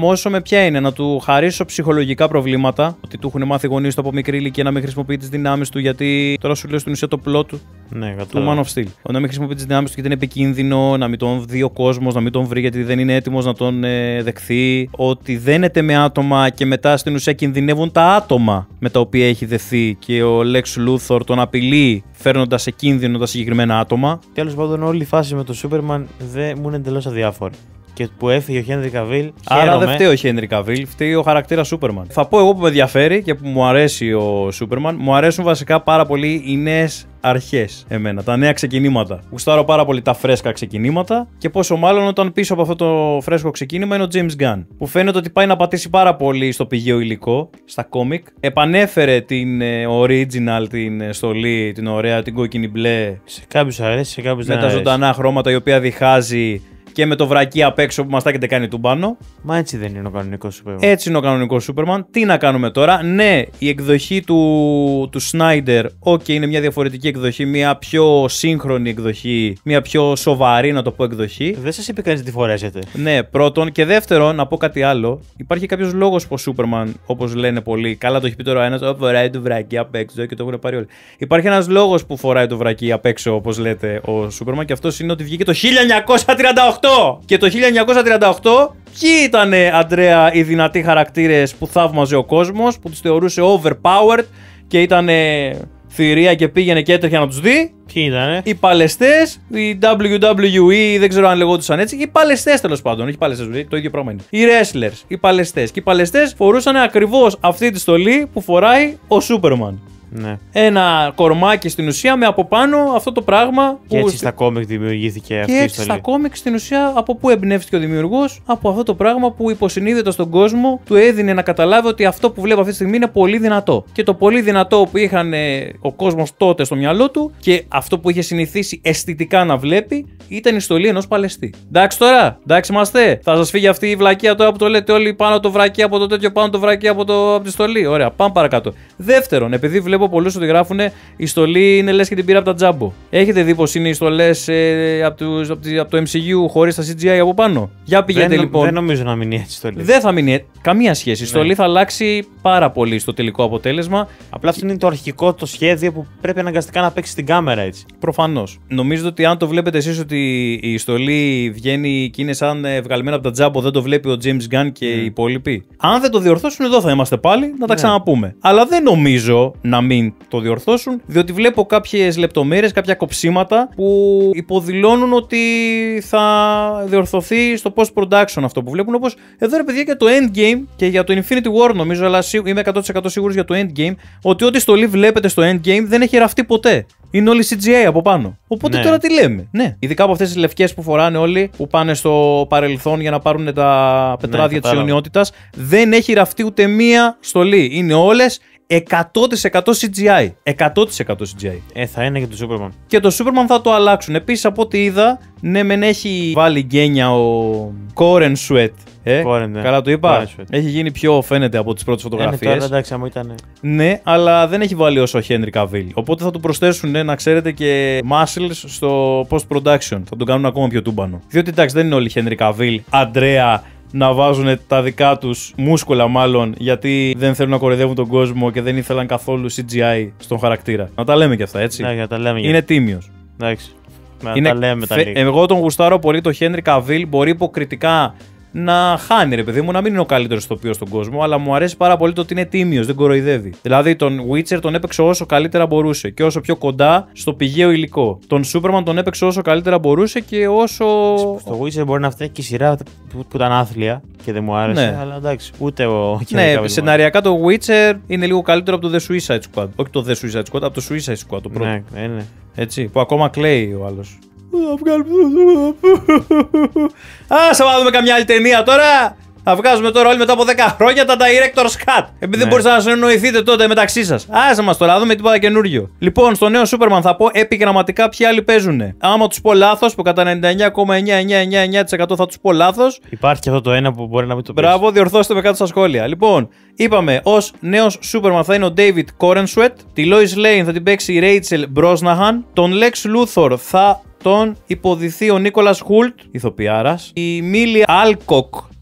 ενδυναμώσω με ποια είναι, να του χαρίσω ψυχολογικά προβλήματα. Ότι του έχουν μάθει οι γονείς του από μικρή ηλικία να μην χρησιμοποιεί τις δυνάμεις του, γιατί τώρα σου λέω στην ουσία το πλot του. Ναι, του Man of Steel. Να μην χρησιμοποιεί τις δυνάμεις του γιατί είναι επικίνδυνο, να μην τον δει ο κόσμος, να μην τον βρει γιατί δεν είναι έτοιμος να τον ε, δεχθεί. Ότι δένεται με άτομα και μετά στην ουσία κινδυνεύουν τα άτομα με τα οποία έχει δεθεί και ο Lex Luthor τον απειλεί φέρνοντας σε κίνδυνο τα συγκεκριμένα άτομα. Τέλος πάντων, όλη η φάση με τον Superman δεν μου είναι εντελώς αδιάφορη. Και που έφυγε ο Henry Cavill. Άρα δεν φταίει ο Henry Cavill, φταίει ο χαρακτήρας Superman. Θα πω εγώ που με ενδιαφέρει και που μου αρέσει ο Superman. Μου αρέσουν βασικά πάρα πολύ οι νέες αρχές εμένα, τα νέα ξεκινήματα. Γουστάρω πάρα πολύ τα φρέσκα ξεκινήματα και πόσο μάλλον όταν πίσω από αυτό το φρέσκο ξεκίνημα είναι ο James Gunn. Που φαίνεται ότι πάει να πατήσει πάρα πολύ στο πηγαίο υλικό, στα κόμικ. Επανέφερε την original, την στολή, την ωραία, την κόκκινη μπλε. Σε κάποιους αρέσει, σε κάποιους δεν αρέσει. Με τα ζωντανά χρώματα η οποία διχάζει. Και με το βρακί απ' έξω που μας τα έχετε κάνει του πάνω. Μα έτσι δεν είναι ο κανονικός Superman. Έτσι είναι ο κανονικός Superman. Τι να κάνουμε τώρα. Ναι, η εκδοχή του, του Snyder, ok, είναι μια διαφορετική εκδοχή, μια πιο σύγχρονη εκδοχή, μια πιο σοβαρή, να το πω, εκδοχή. Δεν σας είπε κανείς τι φορέσετε. Ναι, πρώτον. Και δεύτερον, να πω κάτι άλλο. Υπάρχει κάποιος λόγος που ο Superman, όπως λένε πολλοί, καλά το έχει πει τώρα ένας, φοράει το βρακί απ' έξω και το έχουν πάρει όλοι. Υπάρχει ένας λόγος που φοράει το βρακί απ' έξω, όπως λέτε, ο Superman, και αυτός είναι ότι βγήκε το χίλια εννιακόσια τριάντα οκτώ. Και το χίλια εννιακόσια τριάντα οκτώ, ποιοι ήτανε, Αντρέα, οι δυνατοί χαρακτήρες που θαύμαζε ο κόσμος, που τους θεωρούσε overpowered και ήτανε θηρία και πήγαινε και έτρεχε να τους δει? Ποιοι ήτανε? Οι παλαιστές, οι ντάμπλιου ντάμπλιου ι, δεν ξέρω αν λεγόντουσαν έτσι. Οι παλαιστές, τέλος πάντων, όχι παλαιστές, το ίδιο πράγμα είναι. Οι wrestlers, οι παλαιστές. Και οι παλαιστές φορούσαν ακριβώς αυτή τη στολή που φοράει ο Superman. Ναι. Ένα κορμάκι στην ουσία με από πάνω αυτό το πράγμα. Και έτσι στα κόμικ δημιουργήθηκε αυτή η στολή. στολή. Και έτσι στα κόμικ στην ουσία από πού εμπνεύστηκε ο δημιουργός? Από αυτό το πράγμα που υποσυνείδητα στον κόσμο του έδινε να καταλάβει ότι αυτό που βλέπει αυτή τη στιγμή είναι πολύ δυνατό. Και το πολύ δυνατό που είχαν ο κόσμος τότε στο μυαλό του και αυτό που είχε συνηθίσει αισθητικά να βλέπει ήταν η στολή ενός παλαιστή. Εντάξει τώρα, εντάξει είμαστε. Θα σας φύγει αυτή η βλακεία τώρα που το λέτε όλοι πάνω το βρακί από το τέτοιο, πάνω το βρακί από, το, από τη στολή. Ωραία, πάμε παρακάτω. Δεύτερον, επειδή βλέπω πολλούς ότι γράφουν η στολή είναι λες και την πήρα από τα τζάμπο. Έχετε δει πως είναι οι στολές ε, από, τους, από, από το εμ σι γιου χωρίς τα σι τζι άι από πάνω? Για πήγαινε δεν, λοιπόν. Δεν νομίζω να μείνει έτσι η στολή. Δεν θα μείνει καμία σχέση. Η Ναι. στολή θα αλλάξει πάρα πολύ στο τελικό αποτέλεσμα. Απλά αυτό είναι το αρχικό, το σχέδιο που πρέπει αναγκαστικά να παίξει στην κάμερα έτσι. Προφανώς. Νομίζω ότι αν το βλέπετε εσείς ότι η στολή βγαίνει και είναι σαν βγαλμένα από τα τζάμπο, δεν το βλέπει ο James Gunn και mm. οι υπόλοιποι. Αν δεν το διορθώσουν, εδώ θα είμαστε πάλι να τα Ναι. ξαναπούμε. Αλλά δεν νομίζω να μην το διορθώσουν, διότι βλέπω κάποιες λεπτομέρειες, κάποια κοψίματα που υποδηλώνουν ότι θα διορθωθεί στο post-production αυτό που βλέπουν. Όπως εδώ ρε παιδιά για το Endgame και για το Infinity War νομίζω, αλλά είμαι εκατό τοις εκατό σίγουρος για το Endgame, ότι ό,τι στολή βλέπετε στο Endgame δεν έχει ραφτεί ποτέ. Είναι όλοι σι τζι άι από πάνω. Οπότε Ναι. τώρα τι λέμε? Ναι. Ειδικά από αυτές τις λευκές που φοράνε όλοι, που πάνε στο παρελθόν για να πάρουν τα πετράδια της κατάλαβα. αιωνιότητας, δεν έχει ραφτεί ούτε μία στολή. Είναι όλες εκατό τοις εκατό σι τζι άι. εκατό τοις εκατό σι τζι άι. Ε, θα είναι και το Superman. Και το Superman θα το αλλάξουν. Επίσης από ό,τι είδα, ναι, μεν έχει βάλει γκένια ο Coren Sweat. Ε, Coren, ναι. Καλά το είπα. Coren Sweat. Έχει γίνει πιο φαίνεται από τις πρώτες Ε, ναι, φωτογραφίες. τώρα εντάξει, άμα ήταν. Ναι, αλλά δεν έχει βάλει όσο ο Henry Cavill. Οπότε θα του προσθέσουν, ναι, να ξέρετε, και muscles στο post-production. Θα τον κάνουν ακόμα πιο τούμπανο. Διότι εντάξει, δεν είναι όλοι Henry Cavill, Αντρέα, να βάζουν τα δικά τους μούσκουλα μάλλον, γιατί δεν θέλουν να κοροϊδεύουν τον κόσμο και δεν ήθελαν καθόλου σι τζι άι στον χαρακτήρα. Να τα λέμε και αυτά, έτσι. Ναι, να τα λέμε. Είναι τίμιος. Εντάξει. Να Είναι... τα λέμε τα Φε... λίγα. Εγώ τον γουστάρω πολύ το Henry Cavill. Μπορεί υποκριτικά να χάνει, ρε παιδί μου, να μην είναι ο καλύτερος ηθοποιός στον κόσμο, αλλά μου αρέσει πάρα πολύ το ότι είναι τίμιος, δεν κοροϊδεύει. Δηλαδή τον Witcher τον έπαιξε όσο καλύτερα μπορούσε και όσο πιο κοντά στο πηγαίο υλικό. Τον Superman τον έπαιξε όσο καλύτερα μπορούσε και όσο. Στο Witcher μπορεί να φταίει και η σειρά που, που ήταν άθλια και δεν μου άρεσε, Ναι. αλλά εντάξει, ούτε ο Ναι, σεναριακά το Witcher είναι λίγο καλύτερο από το The Suicide Squad. Όχι το The Suicide Squad, από το Suicide Squad το πρώτο. Ναι, ναι, ναι. Έτσι, που ακόμα κλαίει ο άλλος. Άσε να δούμε καμιά άλλη ταινία τώρα. Θα βγάζουμε τώρα όλοι μετά από δέκα χρόνια τα Director's Cut. Επειδή Ναι. δεν μπορείτε να συνεννοηθείτε τότε μεταξύ σας. Άσε μας τώρα, δούμε τίποτα καινούριο. Λοιπόν, στο νέο Superman θα πω επιγραμματικά ποιοι άλλοι παίζουνε. Άμα τους πω λάθος, που κατά ενενήντα εννιά κόμμα εννιακόσια ενενήντα εννιά τοις εκατό θα τους πω λάθος. Υπάρχει και αυτό το ένα που μπορεί να μην το πει. Μπράβο, διορθώστε με κάτω στα σχόλια. Λοιπόν, είπαμε ως νέος Superman θα είναι ο David Corenswet. Τη Lois Lane θα την παίξει η Rachel Brosnahan. Τον Lex Luthor θα τον υποδηθεί ο Νίκολας Χουλτ, ηθοποιάρας. Η Μίλια Alcock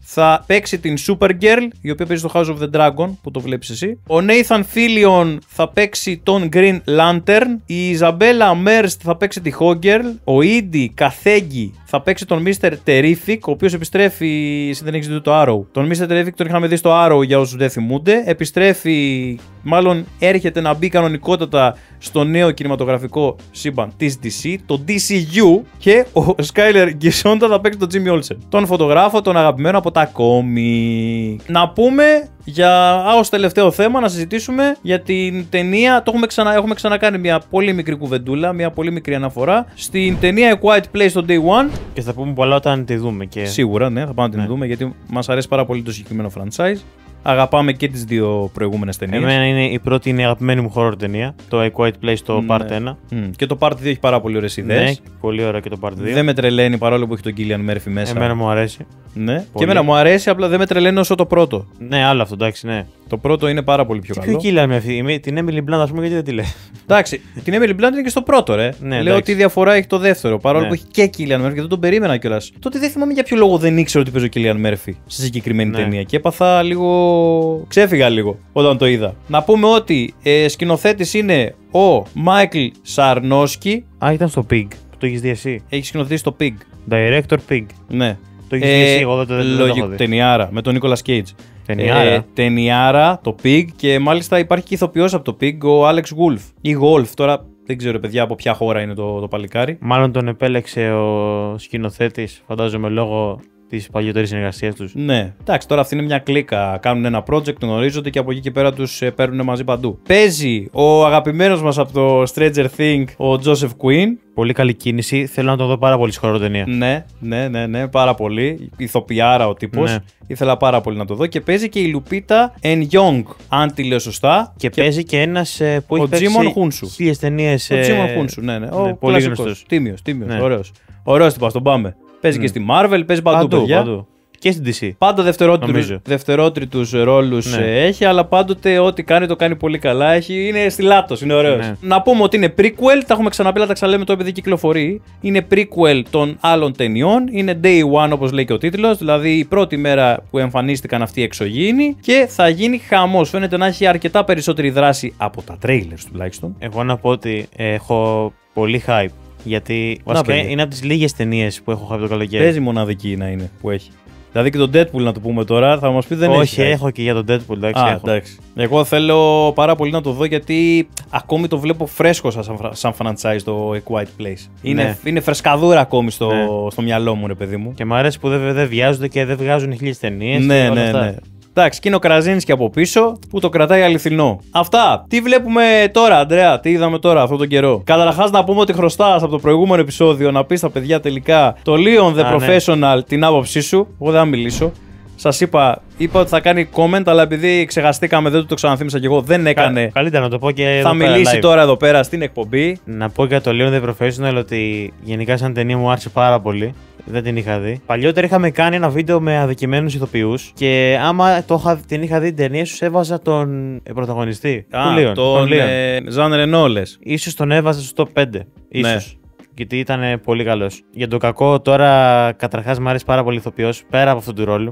θα παίξει την Supergirl, η οποία παίζει στο House of the Dragon, που το βλέπεις εσύ. Ο Nathan Fillion θα παίξει τον Green Lantern. Η Isabella Merst θα παίξει τη Hawkgirl. Ο Indy Καθέγγι θα παίξει τον μίστερ Terrific, ο οποίος επιστρέφει. Εσύ δεν έχεις δει το Arrow. Τον μίστερ Terrific τον είχαμε δει στο Arrow για όσους δεν θυμούνται. Επιστρέφει, μάλλον έρχεται να μπει κανονικότατα στο νέο κινηματογραφικό σύμπαν της ντι σι, το ντι σι γιου, και ο Skyler Gisonta θα παίξει τον Jimmy Olsen. Τον φωτογράφο, τον αγαπημένο από τα κόμικ. Να πούμε για ως τελευταίο θέμα να συζητήσουμε για την ταινία. Το έχουμε, ξανα, έχουμε ξανακάνει μια πολύ μικρή κουβεντούλα, μια πολύ μικρή αναφορά στην ταινία A Quiet Place στο Day One. Και θα πούμε πολλά όταν τη δούμε. Και... Σίγουρα, ναι, θα πάμε να την ναι. δούμε, γιατί μας αρέσει πάρα πολύ το συγκεκριμένο franchise. Αγαπάμε και τις δύο προηγούμενες ταινίες. Εμένα είναι, η πρώτη είναι η αγαπημένη μου horror ταινία, το A Quiet Place, το ναι. Part ένα. Mm. Και το Part δύο έχει πάρα πολύ ωραίες ιδέες. Ναι, πολύ ωραία και το Part δύο. Δεν με τρελαίνει παρόλο που έχει τον Cillian Murphy μέσα. Εμένα μου αρέσει. Ναι, πολύ. Και εμένα μου αρέσει, απλά δεν με τρελαίνει όσο το πρώτο. Ναι, άλλο αυτό, εντάξει, ναι. Το πρώτο είναι πάρα πολύ πιο και καλό. Ποιο Cillian Murphy, την Emily Blunt, α πούμε, γιατί δεν τη λέει. Εντάξει, την Emily Blunt είναι και στο πρώτο, ρε. Ναι, λέω ότι η διαφορά έχει το δεύτερο. Παρόλο ναι. που έχει και Cillian Murphy και δεν τον περίμενα κιόλα. Τότε δεν θυμάμαι για ποιο λόγο δεν ήξερα ότι παίζει ο Cillian Murphy στη συγκεκριμένη ναι. ταινία. Και έπαθα λίγο. Ξέφυγα λίγο όταν το είδα. Να πούμε ότι ε, σκηνοθέτης είναι ο Michael Sarnowski. Α, ήταν στο Pig. Το έχει δει εσύ. Έχει σκηνοθετήσει στο Pig. Director Pig. Ναι. Το έχει δει εσύ, εγώ δεν το, δεν το έχω δει. Ταινιάρα με τον Nicolas Cage. Ταινιάρα. Ε, ταινιάρα, το Pig, και μάλιστα υπάρχει και ηθοποιός από το Pig, ο Alex Wolff. Ή Wolff, τώρα δεν ξέρω παιδιά από ποια χώρα είναι το, το παλικάρι. Μάλλον τον επέλεξε ο σκηνοθέτης, φαντάζομαι λόγω της παλιότερης συνεργασίας τους. Ναι, εντάξει, τώρα αυτή είναι μια κλίκα. Κάνουν ένα project, γνωρίζονται και από εκεί και πέρα τους ε, παίρνουν μαζί παντού. Παίζει ο αγαπημένος μας από το Stranger Things, ο Joseph Quinn. Πολύ καλή κίνηση. Θέλω να το δω πάρα πολύ στη χοροτενία. Ναι, ναι, ναι, ναι, πάρα πολύ. Ηθοποιάρα ο τύπος. Ναι. Ήθελα πάρα πολύ να το δω. Και παίζει και η Λουπίτα Εν Γιόγκ, αν τη λέω σωστά. Και, και παίζει και ένας ε, που έχει παίξει χίλιες ταινίες. Ο Τζίμον Χούνσου, ναι, ναι. ναι ο πολύ γνωστός. Τίμιος, τίμιος, ναι. ωραίος. Ωραίος τύπος, τον πάμε. Παίζει mm. και στη Marvel, παίζει παντού, παντού, παιδιά. Παντού. Και στην ντι σι. Πάντα δευτερότριτους ρόλους ναι. έχει, αλλά πάντοτε ό,τι κάνει το κάνει πολύ καλά. Έχει, είναι στυλάτος, είναι ωραίος. Ναι. Να πούμε ότι είναι prequel, τα έχουμε ξαναπεί, αλλά τα ξαλέμε το επειδή κυκλοφορεί. Είναι prequel των άλλων ταινιών. Είναι day one, όπως λέει και ο τίτλος, δηλαδή η πρώτη μέρα που εμφανίστηκαν αυτοί οι εξωγήινοι. Και θα γίνει χαμός. Φαίνεται να έχει αρκετά περισσότερη δράση από τα trailers τουλάχιστον. Εγώ να πω ότι έχω πολύ hype. Γιατί βασικά είναι από τις λίγες ταινίες που έχω hype το καλοκαίρι. Παίζει μοναδική να είναι που έχει. Δηλαδή και τον Deadpool να το πούμε τώρα, θα μας πει δεν Όχι, έχει. Όχι, έχω και για τον Deadpool, εντάξει. Α, έχω. εντάξει. Εγώ θέλω πάρα πολύ να το δω γιατί ακόμη το βλέπω φρέσκο σαν, σαν franchise το A Quiet Place. Είναι, ναι. είναι φρεσκαδούρα ακόμη στο, ναι. στο μυαλό μου, ρε παιδί μου. Και μου αρέσει που δεν δε βιάζονται και δεν βγάζουν χίλιες ταινίες. Ναι, ναι, ναι. Εντάξει, και είναι ο Κραζίνσκι από πίσω που το κρατάει αληθινό. Αυτά. Τι βλέπουμε τώρα, Αντρέα, τι είδαμε τώρα αυτόν τον καιρό. Καταρχάς να πούμε ότι χρωστάς από το προηγούμενο επεισόδιο να πεις στα παιδιά τελικά το Leon the Α, Professional ναι. την άποψή σου. Εγώ δεν θα μιλήσω. Σας είπα, είπα ότι θα κάνει comment, αλλά επειδή ξεχαστήκαμε, δεν το ξαναθύμισα κι εγώ, δεν έκανε. Κα, καλύτερα να το πω και θα μιλήσει τώρα εδώ πέρα στην εκπομπή. Να πω για το Leon the Professional ότι γενικά σαν ταινία μου άρεσε πάρα πολύ. Δεν την είχα δει. Παλιότερα είχαμε κάνει ένα βίντεο με αδικημένους ηθοποιούς και άμα το είχα, την είχα δει την ταινία, σου έβαζα τον ε, πρωταγωνιστή. Α, του Leon, τον Ζαν Ρενό, λες. Ίσως τον έβαζα στο top πέντε. Ίσως. Ναι. Γιατί ήταν πολύ καλός. Για το κακό, τώρα καταρχάς μου αρέσει πάρα πολύ ηθοποιός πέρα από αυτόν τον ρόλο.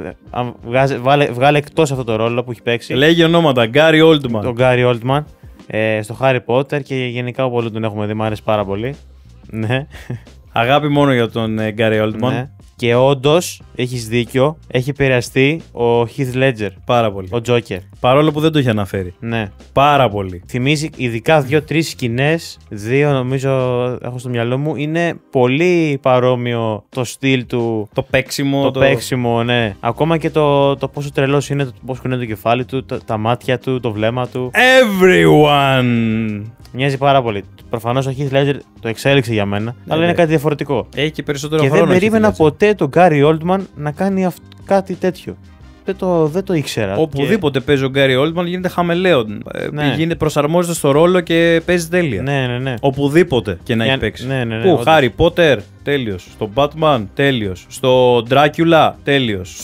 Βγάζε, βάλε, βγάλε εκτός αυτό το ρόλο που έχει παίξει. Λέγει ονόματα. Γκάρι Όλτμαν. Τον Γκάρι Όλτμαν. Ε, στο Harry Potter και γενικά όπου τον έχουμε δει, μου αρέσει πάρα πολύ. Ναι. Αγάπη μόνο για τον Γκάρι Όλτμαν. Ναι. Και όντως, έχεις δίκιο, έχει επηρεαστεί ο Heath Ledger. Πάρα πολύ. Ο Joker. Παρόλο που δεν το είχε αναφέρει. Ναι. Πάρα πολύ. Θυμίζει ειδικά δύο-τρεις σκηνές, δύο νομίζω έχω στο μυαλό μου, είναι πολύ παρόμοιο το στυλ του. Το παίξιμο. Το, το... παίξιμο, ναι. Ακόμα και το, το πόσο τρελός είναι, το πόσο κουνάει το κεφάλι του, τα, τα μάτια του, το βλέμμα του. Everyone! Μοιάζει πάρα πολύ. Προφανώς ο Heath Ledger το εξέλιξε για μένα, ναι, αλλά ναι. είναι κάτι διαφορετικό. Έχει και περισσότερο και χρόνο. Και δεν περίμενα ποτέ τον Γκάρι Όλτμαν να κάνει αυ... κάτι τέτοιο. Δεν το, δεν το ήξερα. Οπουδήποτε και... παίζει ο Γκάρι Όλτμαν γίνεται χαμελέον. Ναι. Γίνεται, προσαρμόζεται στο ρόλο και παίζει τέλεια. Ναι, ναι, ναι. Οπουδήποτε και να για... έχει παίξει. Ναι, ναι, ναι, Πού, Χάρι Πότερ, τέλειος. Στο Batman, τέλειος. Στο Dracula, τέλειος.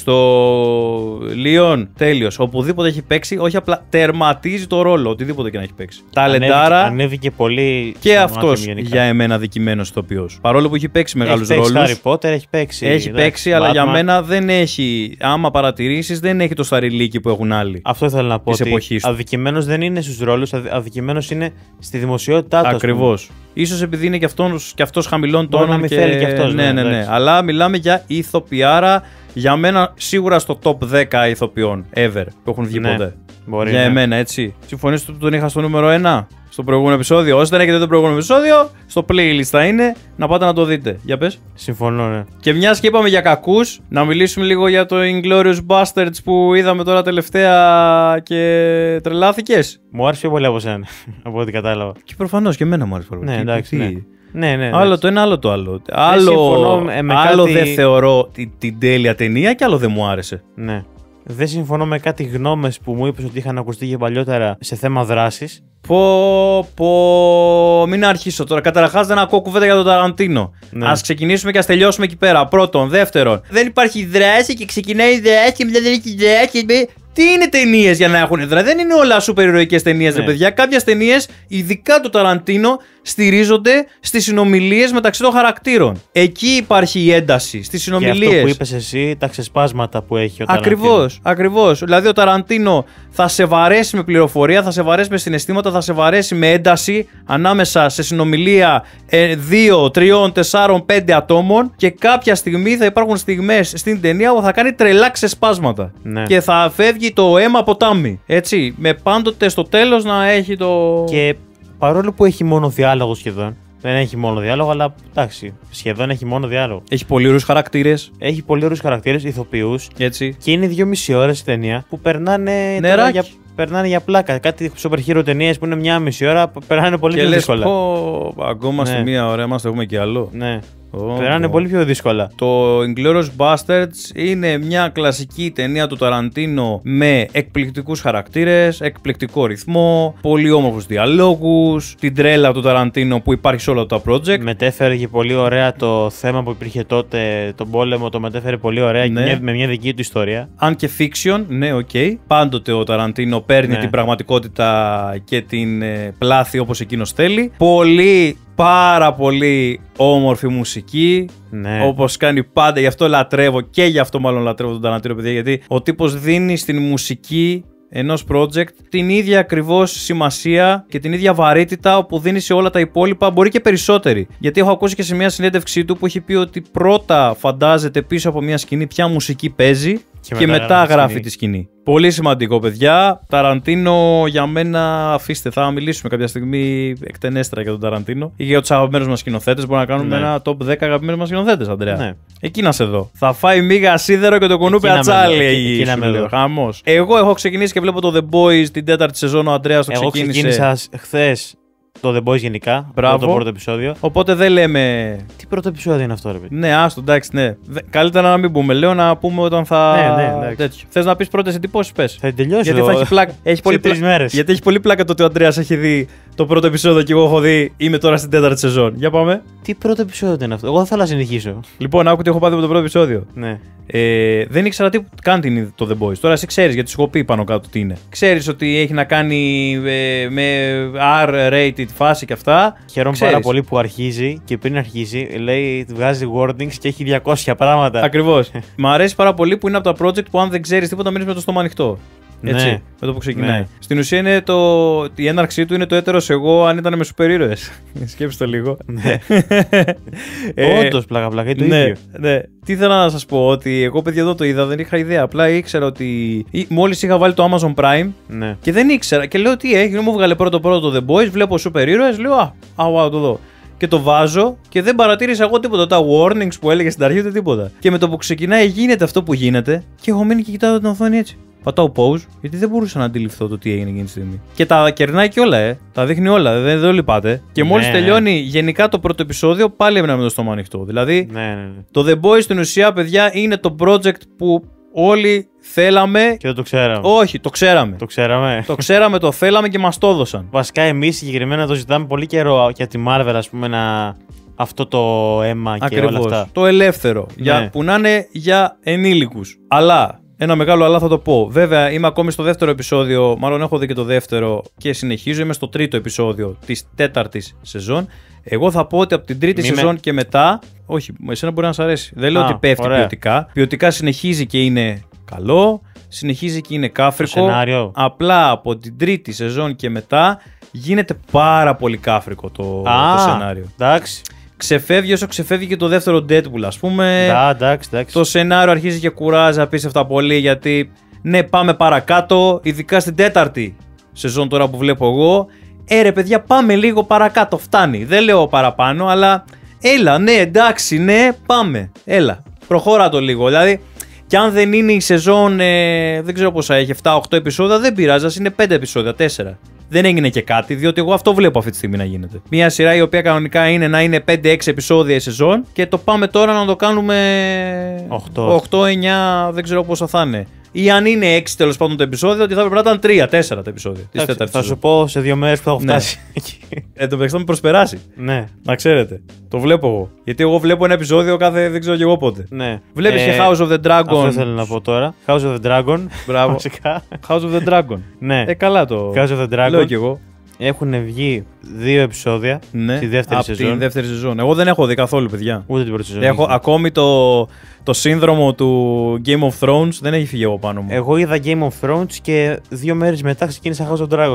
Στο Leon, τέλειος. Οπουδήποτε έχει παίξει, όχι απλά τερματίζει το ρόλο, οτιδήποτε και να έχει παίξει. Ταλεντάρα. Ανέβηκε πολύ. Και αυτός για εμένα δικημένος ηθοποιός. Παρόλο που έχει παίξει μεγάλους ρόλους. Έχει παίξει Harry Potter, έχει παίξει. Έχει παίξει, αλλά για μένα δεν έχει. Άμα παρατηρήσεις, δεν έχει το σταριλίκι που έχουν άλλοι. Αυτό ήθελα να πω. Ότι αδικημένος δεν είναι στους ρόλους, αδικημένος είναι στη δημοσιότητά του. Ακριβώς. Ίσως επειδή είναι και αυτός, και αυτός χαμηλών τόνων. Να μην και... θέλει και αυτός. Ναι, ναι, ναι, ναι. Αλλά μιλάμε για ηθοποιάρα. Για μένα σίγουρα στο top δέκα ηθοποιών ever που έχουν βγει ναι, ποτέ. Μπορεί, για ναι. εμένα, έτσι. Συμφωνείς ότι τον είχα στο νούμερο ένα στο προηγούμενο επεισόδιο. Όσοι δεν έχετε το προηγούμενο επεισόδιο, στο playlist θα είναι να πάτε να το δείτε. Για πες. Συμφωνώ, ναι. Και μιας και είπαμε για κακούς, να μιλήσουμε λίγο για το Inglourious Basterds που είδαμε τώρα τελευταία και τρελάθηκες. Μου άρεσε πιο πολύ από σένα, από ό,τι κατάλαβα. Και προφανώς και εμένα μου άρεσε πολύ. Ναι, εντάξει. Ναι. Ναι, ναι, άλλο το ένα, άλλο το άλλο. Άλλο, με άλλο κάτι... δεν θεωρώ την, την τέλεια ταινία και άλλο δεν μου άρεσε. Ναι. Δεν συμφωνώ με κάτι γνώμες που μου είπες ότι είχαν ακουστεί και παλιότερα σε θέμα δράσης. Πω, πω, μην αρχίσω τώρα. Καταρχάς δεν ακούω κουβέντα για τον Ταραντίνο. Ναι. Ας ξεκινήσουμε και ας τελειώσουμε εκεί πέρα. Πρώτον, δεύτερον, δεν υπάρχει δράση και ξεκινάει η δράση και μετά δεν έχει δράση. Τι είναι ταινίες για να έχουν δράση? Δεν είναι όλα σούπερ ηρωικές ταινίες, ναι. Ρε παιδιά. Κάποιες ταινίες, ειδικά του Ταραντίνο, στηρίζονται στις συνομιλίες μεταξύ των χαρακτήρων. Εκεί υπάρχει η ένταση, στις συνομιλίες. Και αυτό που είπες εσύ, τα ξεσπάσματα που έχει ο Ταραντίνο. Ακριβώς, ακριβώς. Δηλαδή ο Ταραντίνο θα σε βαρέσει με πληροφορία, θα σε βαρέσει με συναισθήματα, θα σε βαρέσει με ένταση ανάμεσα σε συνομιλία δύο, τρία, τέσσερα, πέντε ατόμων και κάποια στιγμή θα υπάρχουν στιγμές στην ταινία που θα κάνει τρελά ξεσπάσματα. Ναι. Και θα φεύγει το αίμα ποτάμι. Έτσι, με πάντοτε στο τέλος να έχει το... Και παρόλο που έχει μόνο διάλογο σχεδόν, δεν έχει μόνο διάλογο, αλλά εντάξει, σχεδόν έχει μόνο διάλογο. Έχει πολύ ωραίους χαρακτήρες. Έχει πολύ ωραίους χαρακτήρες, ηθοποιούς. Έτσι. Και είναι δύο μισή ώρες η ταινία που περνάνε, για, περνάνε για πλάκα. Κάτι super hero ταινίες που είναι μια μισή ώρα, περνάνε πολύ και πιο λες, δύσκολα. Πω, ακόμα ναι. στη μία ώρα μας το έχουμε και άλλο. Ναι. Oh, περνάνε oh. πολύ πιο δύσκολα. Το Inglourious Basterds είναι μια κλασική ταινία του Ταραντίνο με εκπληκτικούς χαρακτήρες, εκπληκτικό ρυθμό, πολύ όμορφους διαλόγους, την τρέλα του Ταραντίνο που υπάρχει σε όλα τα project. Μετέφερε και πολύ ωραία το θέμα που υπήρχε τότε, τον πόλεμο, το μετέφερε πολύ ωραία, ναι. με μια δική του ιστορία. Αν και fiction, ναι, οκ. Okay. Πάντοτε ο Ταραντίνο παίρνει ναι. την πραγματικότητα και την ε, πλάθει όπως εκείνος θέλει. Πολύ πάρα πολύ όμορφη μουσική, ναι. όπως κάνει πάντα, γι' αυτό λατρεύω και γι' αυτό μάλλον λατρεύω τον Ταραντίνο, παιδιά, γιατί ο τύπος δίνει στην μουσική ενός project την ίδια ακριβώς σημασία και την ίδια βαρύτητα όπου δίνει σε όλα τα υπόλοιπα, μπορεί και περισσότερη. Γιατί έχω ακούσει και σε μια συνέντευξή του που έχει πει ότι πρώτα φαντάζεται πίσω από μια σκηνή ποια μουσική παίζει και, και μετά, μετά γράφει σκηνή. τη σκηνή. Πολύ σημαντικό, παιδιά. Ταραντίνο για μένα, αφήστε, θα μιλήσουμε κάποια στιγμή εκτενέστερα για τον Ταραντίνο ή για τους αγαπημένους μας σκηνοθέτες. Μπορούμε να κάνουμε ναι. ένα top δέκα αγαπημένους μας σκηνοθέτες, Αντρέα. Ναι. Εκεί να σε δω. Θα φάει μίγα σίδερο και το κουνούπι ατσάλι. Εκεί να με δω. Χαμός. Εγώ έχω ξεκινήσει και βλέπω το The Boys την τέταρτη σεζόν. Ο Αντρέας το Εγώ ξεκίνησε. Εγώ ξεκίνησα χθες το The Boys γενικά. Μπράβο. Το πρώτο επεισόδιο. Οπότε δεν λέμε. Τι πρώτο επεισόδιο είναι αυτό, ρε παιδί? Ναι, άστο, εντάξει, ναι. Καλύτερα να μην πούμε. Λέω να πούμε όταν θα. Ναι, ναι, τέτοιο. Θες να πεις πρώτες εντυπώσεις, πες. Θα τελειώσει. Γιατί θα έχει πλάκα. Έχει πολύ πλάκα. Μέρες. Γιατί έχει πολύ πλάκα το ότι ο Αντρέας έχει δει το πρώτο επεισόδιο και εγώ έχω δει. Είμαι τώρα στην τέταρτη σεζόν. Για πάμε. Τι πρώτο επεισόδιο είναι αυτό? Εγώ θα ήθελα να συνεχίσω. Λοιπόν, άκου τι έχω πάθει με το πρώτο επεισόδιο. Ναι. Ε, δεν ήξερα τι καν την το The Boys. Τώρα εσύ ξέρεις, γιατί σου έχω πει πάνω κάτω τι είναι. Ξέρεις ότι έχει να κάνει ε, με R-rated φάση και αυτά. Χαίρομαι πάρα πολύ που αρχίζει και πριν αρχίσει λέει, βγάζει wordings και έχει διακόσια πράγματα. Ακριβώς. Μ' αρέσει πάρα πολύ που είναι από τα project που αν δεν ξέρεις τίποτα μείνεις με το στόμα ανοιχτό. Έτσι, ναι. με το που ξεκινάει. Ναι. Στην ουσία είναι το. Η έναρξή του είναι το έτερος εγώ αν ήταν με σούπερ ήρωες. Σκέψτε το λίγο. Ναι. Όντως, πλάκα πλάκα, είναι το ναι, ίδιο. Ναι. Τι ήθελα να σας πω, ότι εγώ παιδιά εδώ το είδα, δεν είχα ιδέα. Απλά ήξερα ότι. Μόλις είχα βάλει το Amazon Prime ναι. και δεν ήξερα. Και λέω τι έγινε, μου βγάλε πρώτο πρώτο το The Boys, βλέπω σούπερ ήρωες, λέω α, α, α, το δω. Και το βάζω και δεν παρατήρησα εγώ τίποτα. Τα warnings που έλεγε στην αρχή, ούτε τίποτα. Και με το που ξεκινάει γίνεται αυτό που γίνεται και έχω μείνει και κοιτάω την οθόνη έτσι. Πατάω pause, γιατί δεν μπορούσα να αντιληφθώ το τι έγινε εκείνη τη στιγμή. Και τα κερνάει και όλα, ε. Τα δείχνει όλα, δεν, δεν λυπάται. Και μόλις ναι. τελειώνει γενικά το πρώτο επεισόδιο, πάλι έμεινα με το στόμα ανοιχτό. Δηλαδή, ναι, ναι, ναι. το The Boys στην ουσία, παιδιά, είναι το project που όλοι θέλαμε. Και δεν το ξέραμε. Όχι, το ξέραμε. Το ξέραμε. Το ξέραμε, το θέλαμε και μας το έδωσαν. Βασικά, εμείς συγκεκριμένα το ζητάμε πολύ καιρό για τη Marvel, ας πούμε, να. αυτό το αίμα και Ακριβώς. όλα αυτά. Το ελεύθερο. Ναι. Για, που να είναι για ενήλικους. Αλλά, ένα μεγάλο αλλά θα το πω. Βέβαια, είμαι ακόμη στο δεύτερο επεισόδιο. Μάλλον έχω δει και το δεύτερο και συνεχίζω. Είμαι στο τρίτο επεισόδιο της τέταρτης σεζόν. Εγώ θα πω ότι από την τρίτη Μη σεζόν με... και μετά. Όχι, εσένα μπορεί να σ' αρέσει. Δεν λέω Α, ότι πέφτει ωραία. ποιοτικά. Ποιοτικά συνεχίζει και είναι καλό. Συνεχίζει και είναι κάφρικο. Το σενάριο. Απλά από την τρίτη σεζόν και μετά γίνεται πάρα πολύ κάφρικο το, Α, το σενάριο. Εντάξει. Ξεφεύγει όσο ξεφεύγει και το δεύτερο Deadpool, ας πούμε. Ντά, εντάξει, εντάξει. Το σενάριο αρχίζει και κουράζει απίστευτα πολύ γιατί ναι, πάμε παρακάτω, ειδικά στην τέταρτη σεζόν τώρα που βλέπω εγώ. Ε, ρε παιδιά, πάμε λίγο παρακάτω, φτάνει. Δεν λέω παραπάνω, αλλά έλα, ναι, εντάξει, ναι, πάμε. Έλα, προχώρα το λίγο. Δηλαδή, και αν δεν είναι η σεζόν, ε, δεν ξέρω πόσα έχει, επτά οκτώ επεισόδια, δεν πειράζει, ας είναι πέντε επεισόδια, τέσσερα. Δεν έγινε και κάτι, διότι εγώ αυτό βλέπω αυτή τη στιγμή να γίνεται. Μια σειρά η οποία κανονικά είναι να είναι πέντε έξι επεισόδια η σεζόν και το πάμε τώρα να το κάνουμε οκτώ εννιά, δεν ξέρω πόσα θα είναι. Ή αν είναι έξι τέλος πάντων το επεισόδιο, ότι θα πρέπει να ήταν τρία τέσσερα τα επεισόδια. Της Εντάξει, τέταρτης θα σεζόν. σου πω σε δύο μέρες που θα έχω Ναι. φτάσει. Εν τω μεταξύ θα με προσπεράσει. Ναι, Να ξέρετε. Το βλέπω εγώ. Γιατί εγώ βλέπω ένα επεισόδιο κάθε δεν ξέρω και εγώ πότε. ναι. Βλέπεις Ε, και House of the Dragon. Αυτό ήθελα να πω τώρα. House of the Dragon. Μπράβο. Βασικά. House of the Dragon. Ναι. Ε, καλά το. House of the Dragon. Λέω κι εγώ. Έχουν βγει δύο επεισόδια Ναι. τη δεύτερη από σεζόν. Την δεύτερη σεζόν. Εγώ δεν έχω δει καθόλου, παιδιά. Ούτε την πρώτη σεζόν. Έχω έχει. ακόμη το, το σύνδρομο του Game of Thrones δεν έχει φύγει από πάνω μου. Εγώ είδα Game of Thrones και δύο μέρες μετά ξεκίνησα House of Dragon.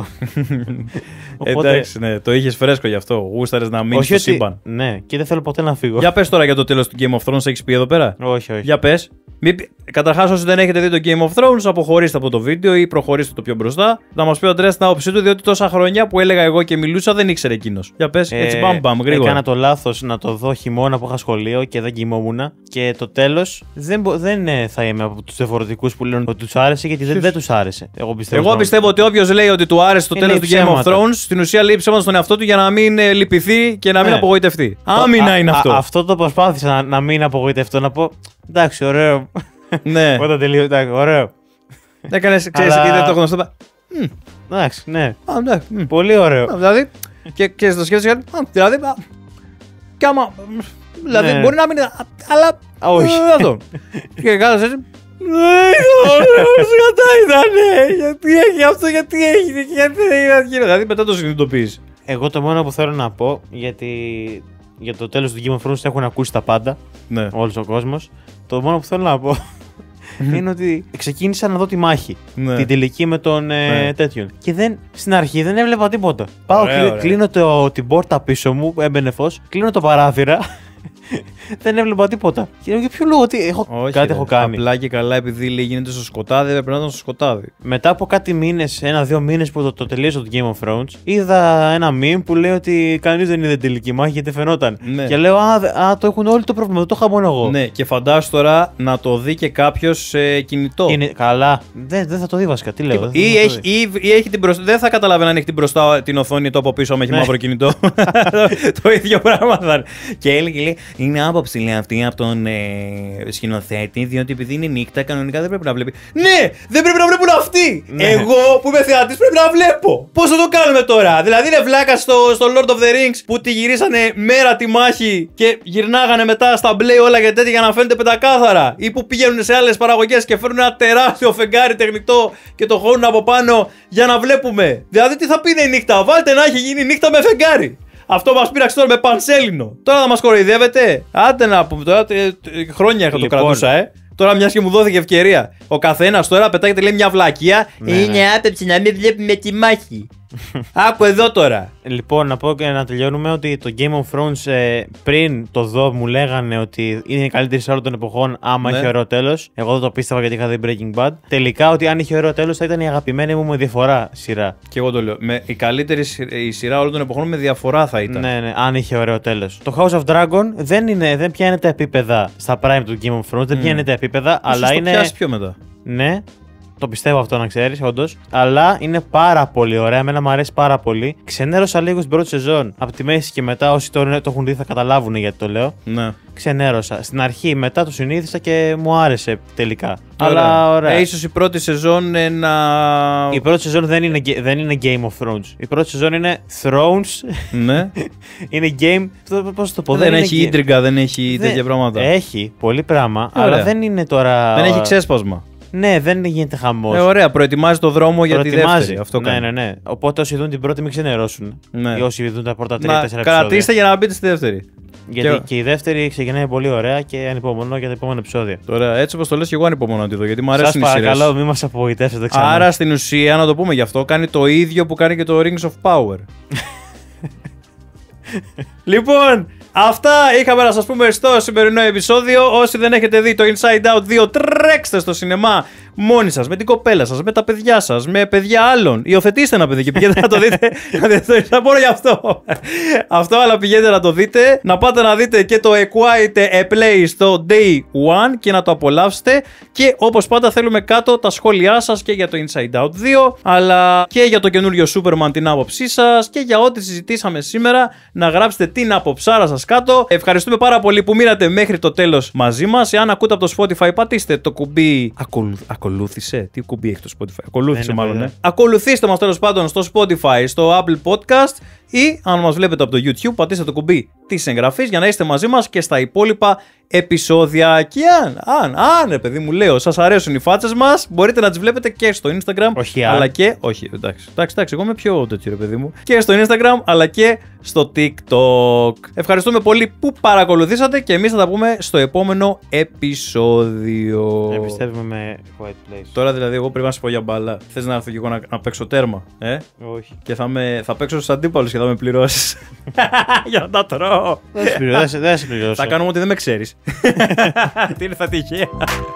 Οπότε- Εντάξει, ναι, το είχε φρέσκο γι' αυτό. Γούσταρε να μείνει Όχι στο ότι- σύμπαν. Ναι, και δεν θέλω ποτέ να φύγω. Για πες τώρα για το τέλος του Game of Thrones, έχεις πει εδώ πέρα. Όχι, όχι. Για πες. Μη... Καταρχάς, όσοι δεν έχετε δει το Game of Thrones, αποχωρήστε από το βίντεο ή προχωρήστε το πιο μπροστά. Να μας πει ο Αντρέας την άποψή του, διότι τόσα χρόνια που έλεγα εγώ και μιλούσα δεν ήξερε εκείνος. Για πες, έτσι μπαμ μπαμ, γρήγορα. Έκανα το λάθος να το δω χειμώνα που είχα σχολείο και δεν κοιμόμουν. Και το τέλος δεν, μπο- δεν ε, θα είμαι από τους διαφορετικούς που λένε ότι τους άρεσε, γιατί δεν, Ποιος? δεν τους άρεσε. Εγώ πιστεύω, Εγώ στον- πιστεύω ότι όποιος λέει ότι του άρεσε το Είναι τέλος του Game of ψέματα. Thrones, στην ουσία λέει ψέματα στον εαυτό του για να μην ε, λυπηθεί και να μην Ναι. απογοητευτεί. Το- Άμυνα α- είναι α- αυτό. Αυτό το προσπάθησα να, να μην απογοητευτώ, να πω εντάξει, ωραίο. Ναι. Όταν τελείω, εντάξει, ωραίο. Έκανες, ξέρεις, Αλλά- είδε το γνωστό. Α, Εντάξει, ναι. εντάξει, μ. Πολύ ωραίο. Α, Δηλαδή, και, και στο σκέφτεσαι, α, δηλαδή, α, κι άμα, δηλαδή Ναι. μπορεί να μην είναι, α, αλλά, Α, όχι. ε, αυτό. Και κάθεσαι έτσι, ναι, ωραίος, κατά ήτανε, γιατί έχει αυτό, γιατί έγινε, και γιατί δεν έγινε, δηλαδή μετά το συνειδητοποιείς. Εγώ το μόνο που θέλω να πω, γιατί για το τέλος του Game of Thrones έχουν ακούσει τα πάντα, Ναι. όλος ο κόσμος. Το μόνο που θέλω να πω είναι ότι ξεκίνησα να δω τη μάχη. Ναι. Την τελική με τον ε, Ναι. τέτοιον. Και δεν, στην αρχή δεν έβλεπα τίποτα. Πάω, Ωραία, κλει- ωραία. κλείνω το, την πόρτα πίσω μου, έμπαινε φως, κλείνω το παράθυρα. Δεν έβλεπα τίποτα. Και λέω, για ποιο λόγο, τι, έχω, Όχι, κάτι ρε. έχω κάνει. Απλά και καλά επειδή λέει γίνεται στο σκοτάδι, δεν πρέπει να ήταν στο σκοτάδι. Μετά από κάτι μήνες, ένα-δύο μήνες που το, το τελείωσα το Game of Thrones, είδα ένα meme που λέει ότι κανείς δεν είδε τελική μάχη γιατί φαινόταν. Ναι. Και λέω, α, δε- α, το έχουν όλοι το πρόβλημα, δεν το είχα μόνο εγώ. Ναι, και φαντάσου τώρα να το δει και κάποιο σε κινητό. Είναι, καλά. Δεν, δεν θα το δει βασικά, τι λέω. δεν θα- Ή δεν θα το έχει, δει. ή, ή έχει την μπροστά. Δεν θα καταλαβαίνω αν έχει την μπροστά την οθόνη το από πίσω, άμα έχει Ναι. μαύρο κινητό. Το ίδιο πράγμα θα είναι. Και έλεγε, λέει, είναι άποψη λέει, αυτή από τον ε, σκηνοθέτη, διότι επειδή είναι νύχτα, κανονικά δεν πρέπει να βλέπει. Ναι! Δεν πρέπει να βλέπουν αυτοί! Ναι. Εγώ που είμαι θεατής πρέπει να βλέπω! Πώς θα το κάνουμε τώρα? Δηλαδή είναι βλάκα στο, στο Lord of the Rings που τη γυρίσανε μέρα τη μάχη και γυρνάγανε μετά στα μπλε όλα και τέτοια για να φαίνεται πεντακάθαρα. Ή που πηγαίνουν σε άλλες παραγωγές και φέρνουν ένα τεράστιο φεγγάρι τεχνητό και το χώνουν από πάνω για να βλέπουμε. Δηλαδή τι θα πει η νύχτα? Βάλτε να έχει γίνει νύχτα με φεγγάρι. Αυτό μας πήραξε τώρα με πανσέλινο. Τώρα θα μας κοροϊδεύετε. Άντε να πούμε τώρα. τε- τε- χρόνια είχα το Λοιπόν. κρατούσα, ε. Τώρα μια και μου δόθηκε ευκαιρία. Ο καθένας τώρα πετάγεται λέει μια βλακεία. Ναι, Είναι ναι. άποψη να μην βλέπουμε τη μάχη. Άκου εδώ τώρα. Λοιπόν, να πω και να τελειώνουμε ότι το Game of Thrones ε, πριν το δω μου λέγανε ότι είναι η καλύτερη σειρά όλων των εποχών άμα Ναι. είχε ωραίο τέλος. Εγώ δεν το πίστευα γιατί είχα δει Breaking Bad. Τελικά ότι αν είχε ωραίο τέλος θα ήταν η αγαπημένη μου με διαφορά σειρά. Και εγώ το λέω. Με, η καλύτερη σει- η σειρά όλων των εποχών με διαφορά θα ήταν. Ναι, ναι, αν είχε ωραίο τέλος. Το House of Dragon δεν, είναι, δεν πιάνει τα επίπεδα στα prime του Game of Thrones, δεν πιάνει τα επίπεδα, Ίσως αλλά το είναι. πιάσει πιο μετά. Ναι, Το πιστεύω αυτό να ξέρεις, όντως. Αλλά είναι πάρα πολύ ωραία. Εμένα μου αρέσει πάρα πολύ. Ξενέρωσα λίγο στην πρώτη σεζόν. Από τη μέση και μετά, όσοι το, το έχουν δει θα καταλάβουν γιατί το λέω. Ναι. Ξενέρωσα. Στην αρχή, μετά το συνήθισα και μου άρεσε τελικά. Ωραία. Αλλά ωραία. Ε, ίσως η πρώτη σεζόν ένα. Η πρώτη σεζόν δεν είναι, δεν είναι Game of Thrones. Η πρώτη σεζόν είναι Thrones. Ναι. Είναι game. Πώς το πω, δεν, δεν είναι έχει game... ίντριγκα, δεν έχει δεν... τέτοια πράγματα. Έχει πολύ πράγμα, ωραία. Αλλά δεν είναι τώρα. Δεν έχει ξέσπασμα. Ναι, δεν γίνεται χαμός. Ε, ωραία, προετοιμάζει το δρόμο για τη δεύτερη. Αυτό ναι, κάνει. ναι, ναι. Οπότε όσοι δουν την πρώτη μην ξενερώσουν. Ναι. Ή όσοι δουν τα πρώτα τρία τέσσερα επεισόδια. Κρατήστε για να μπείτε στη δεύτερη. Γιατί και... και η δεύτερη ξεκινάει πολύ ωραία και ανυπομονώ για τα επόμενα επεισόδια. Τώρα, έτσι όπως το λες και εγώ ανυπομονώ να τη δω, γιατί μου αρέσουν οι οι σειρές. Σας παρακαλώ, μην μας απογοητεύσετε ξανά. Άρα στην ουσία, να το πούμε γι' αυτό, κάνει το ίδιο που κάνει και το Rings of Power. Λοιπόν, αυτά είχαμε να σας πούμε στο σημερινό επεισόδιο. Όσοι δεν έχετε δει το Inside Out δύο, τρέξτε στο σινεμά μόνοι σας, με την κοπέλα σας, με τα παιδιά σας, με παιδιά άλλων. Υιοθετήστε ένα παιδί και πηγαίνετε να το δείτε. Θα πω για αυτό. Αυτό, αλλά πηγαίνετε να το δείτε. Να πάτε να δείτε και το A Quiet Play στο Day One και να το απολαύσετε. Και όπως πάντα θέλουμε κάτω τα σχόλιά σας και για το Inside Out δύο, αλλά και για το καινούριο Superman την άποψή σας και για ό,τι συζητήσαμε σήμερα. Να γράψετε την άποψάρα σας κάτω. Ευχαριστούμε πάρα πολύ που μείνατε μέχρι το τέλος μαζί μας. Εάν ακούτε από το Spotify, πατήστε το κουμπί. Ακολου... Ακολούθησε. Τι κουμπί έχει το Spotify. Ακολούθησε είναι μάλλον. βέβαια. Ε. Ακολουθήστε μας τέλος πάντων στο Spotify, στο Apple Podcast ή αν μας βλέπετε από το YouTube, πατήστε το κουμπί της εγγραφής για να είστε μαζί μας και στα υπόλοιπα επεισόδια. Και αν, αν, αν, ρε παιδί μου, λέω, σας αρέσουν οι φάτσες μας, μπορείτε να τις βλέπετε και στο Instagram. Όχι, αλλά αν. και. Όχι, εντάξει, εντάξει, εντάξει, εγώ είμαι πιο τέτοιο, ρε παιδί μου. Και στο Instagram, αλλά και στο TikTok. Ευχαριστούμε πολύ που παρακολουθήσατε και εμείς θα τα πούμε στο επόμενο επεισόδιο. Επιστεύουμε με Quiet Place. Τώρα δηλαδή, εγώ πρέπει να σου πω για μπάλα. Θες να έρθω και εγώ να, να παίξω τέρμα, ε? Όχι. Και θα, με, θα παίξω στους αντίπαλους και θα με πληρώσεις. Για να τα τρώω. Δεν σε πληρώσω. Θα κάνουμε ότι δεν με ξέρεις. Τι είναι, θα τυχαία.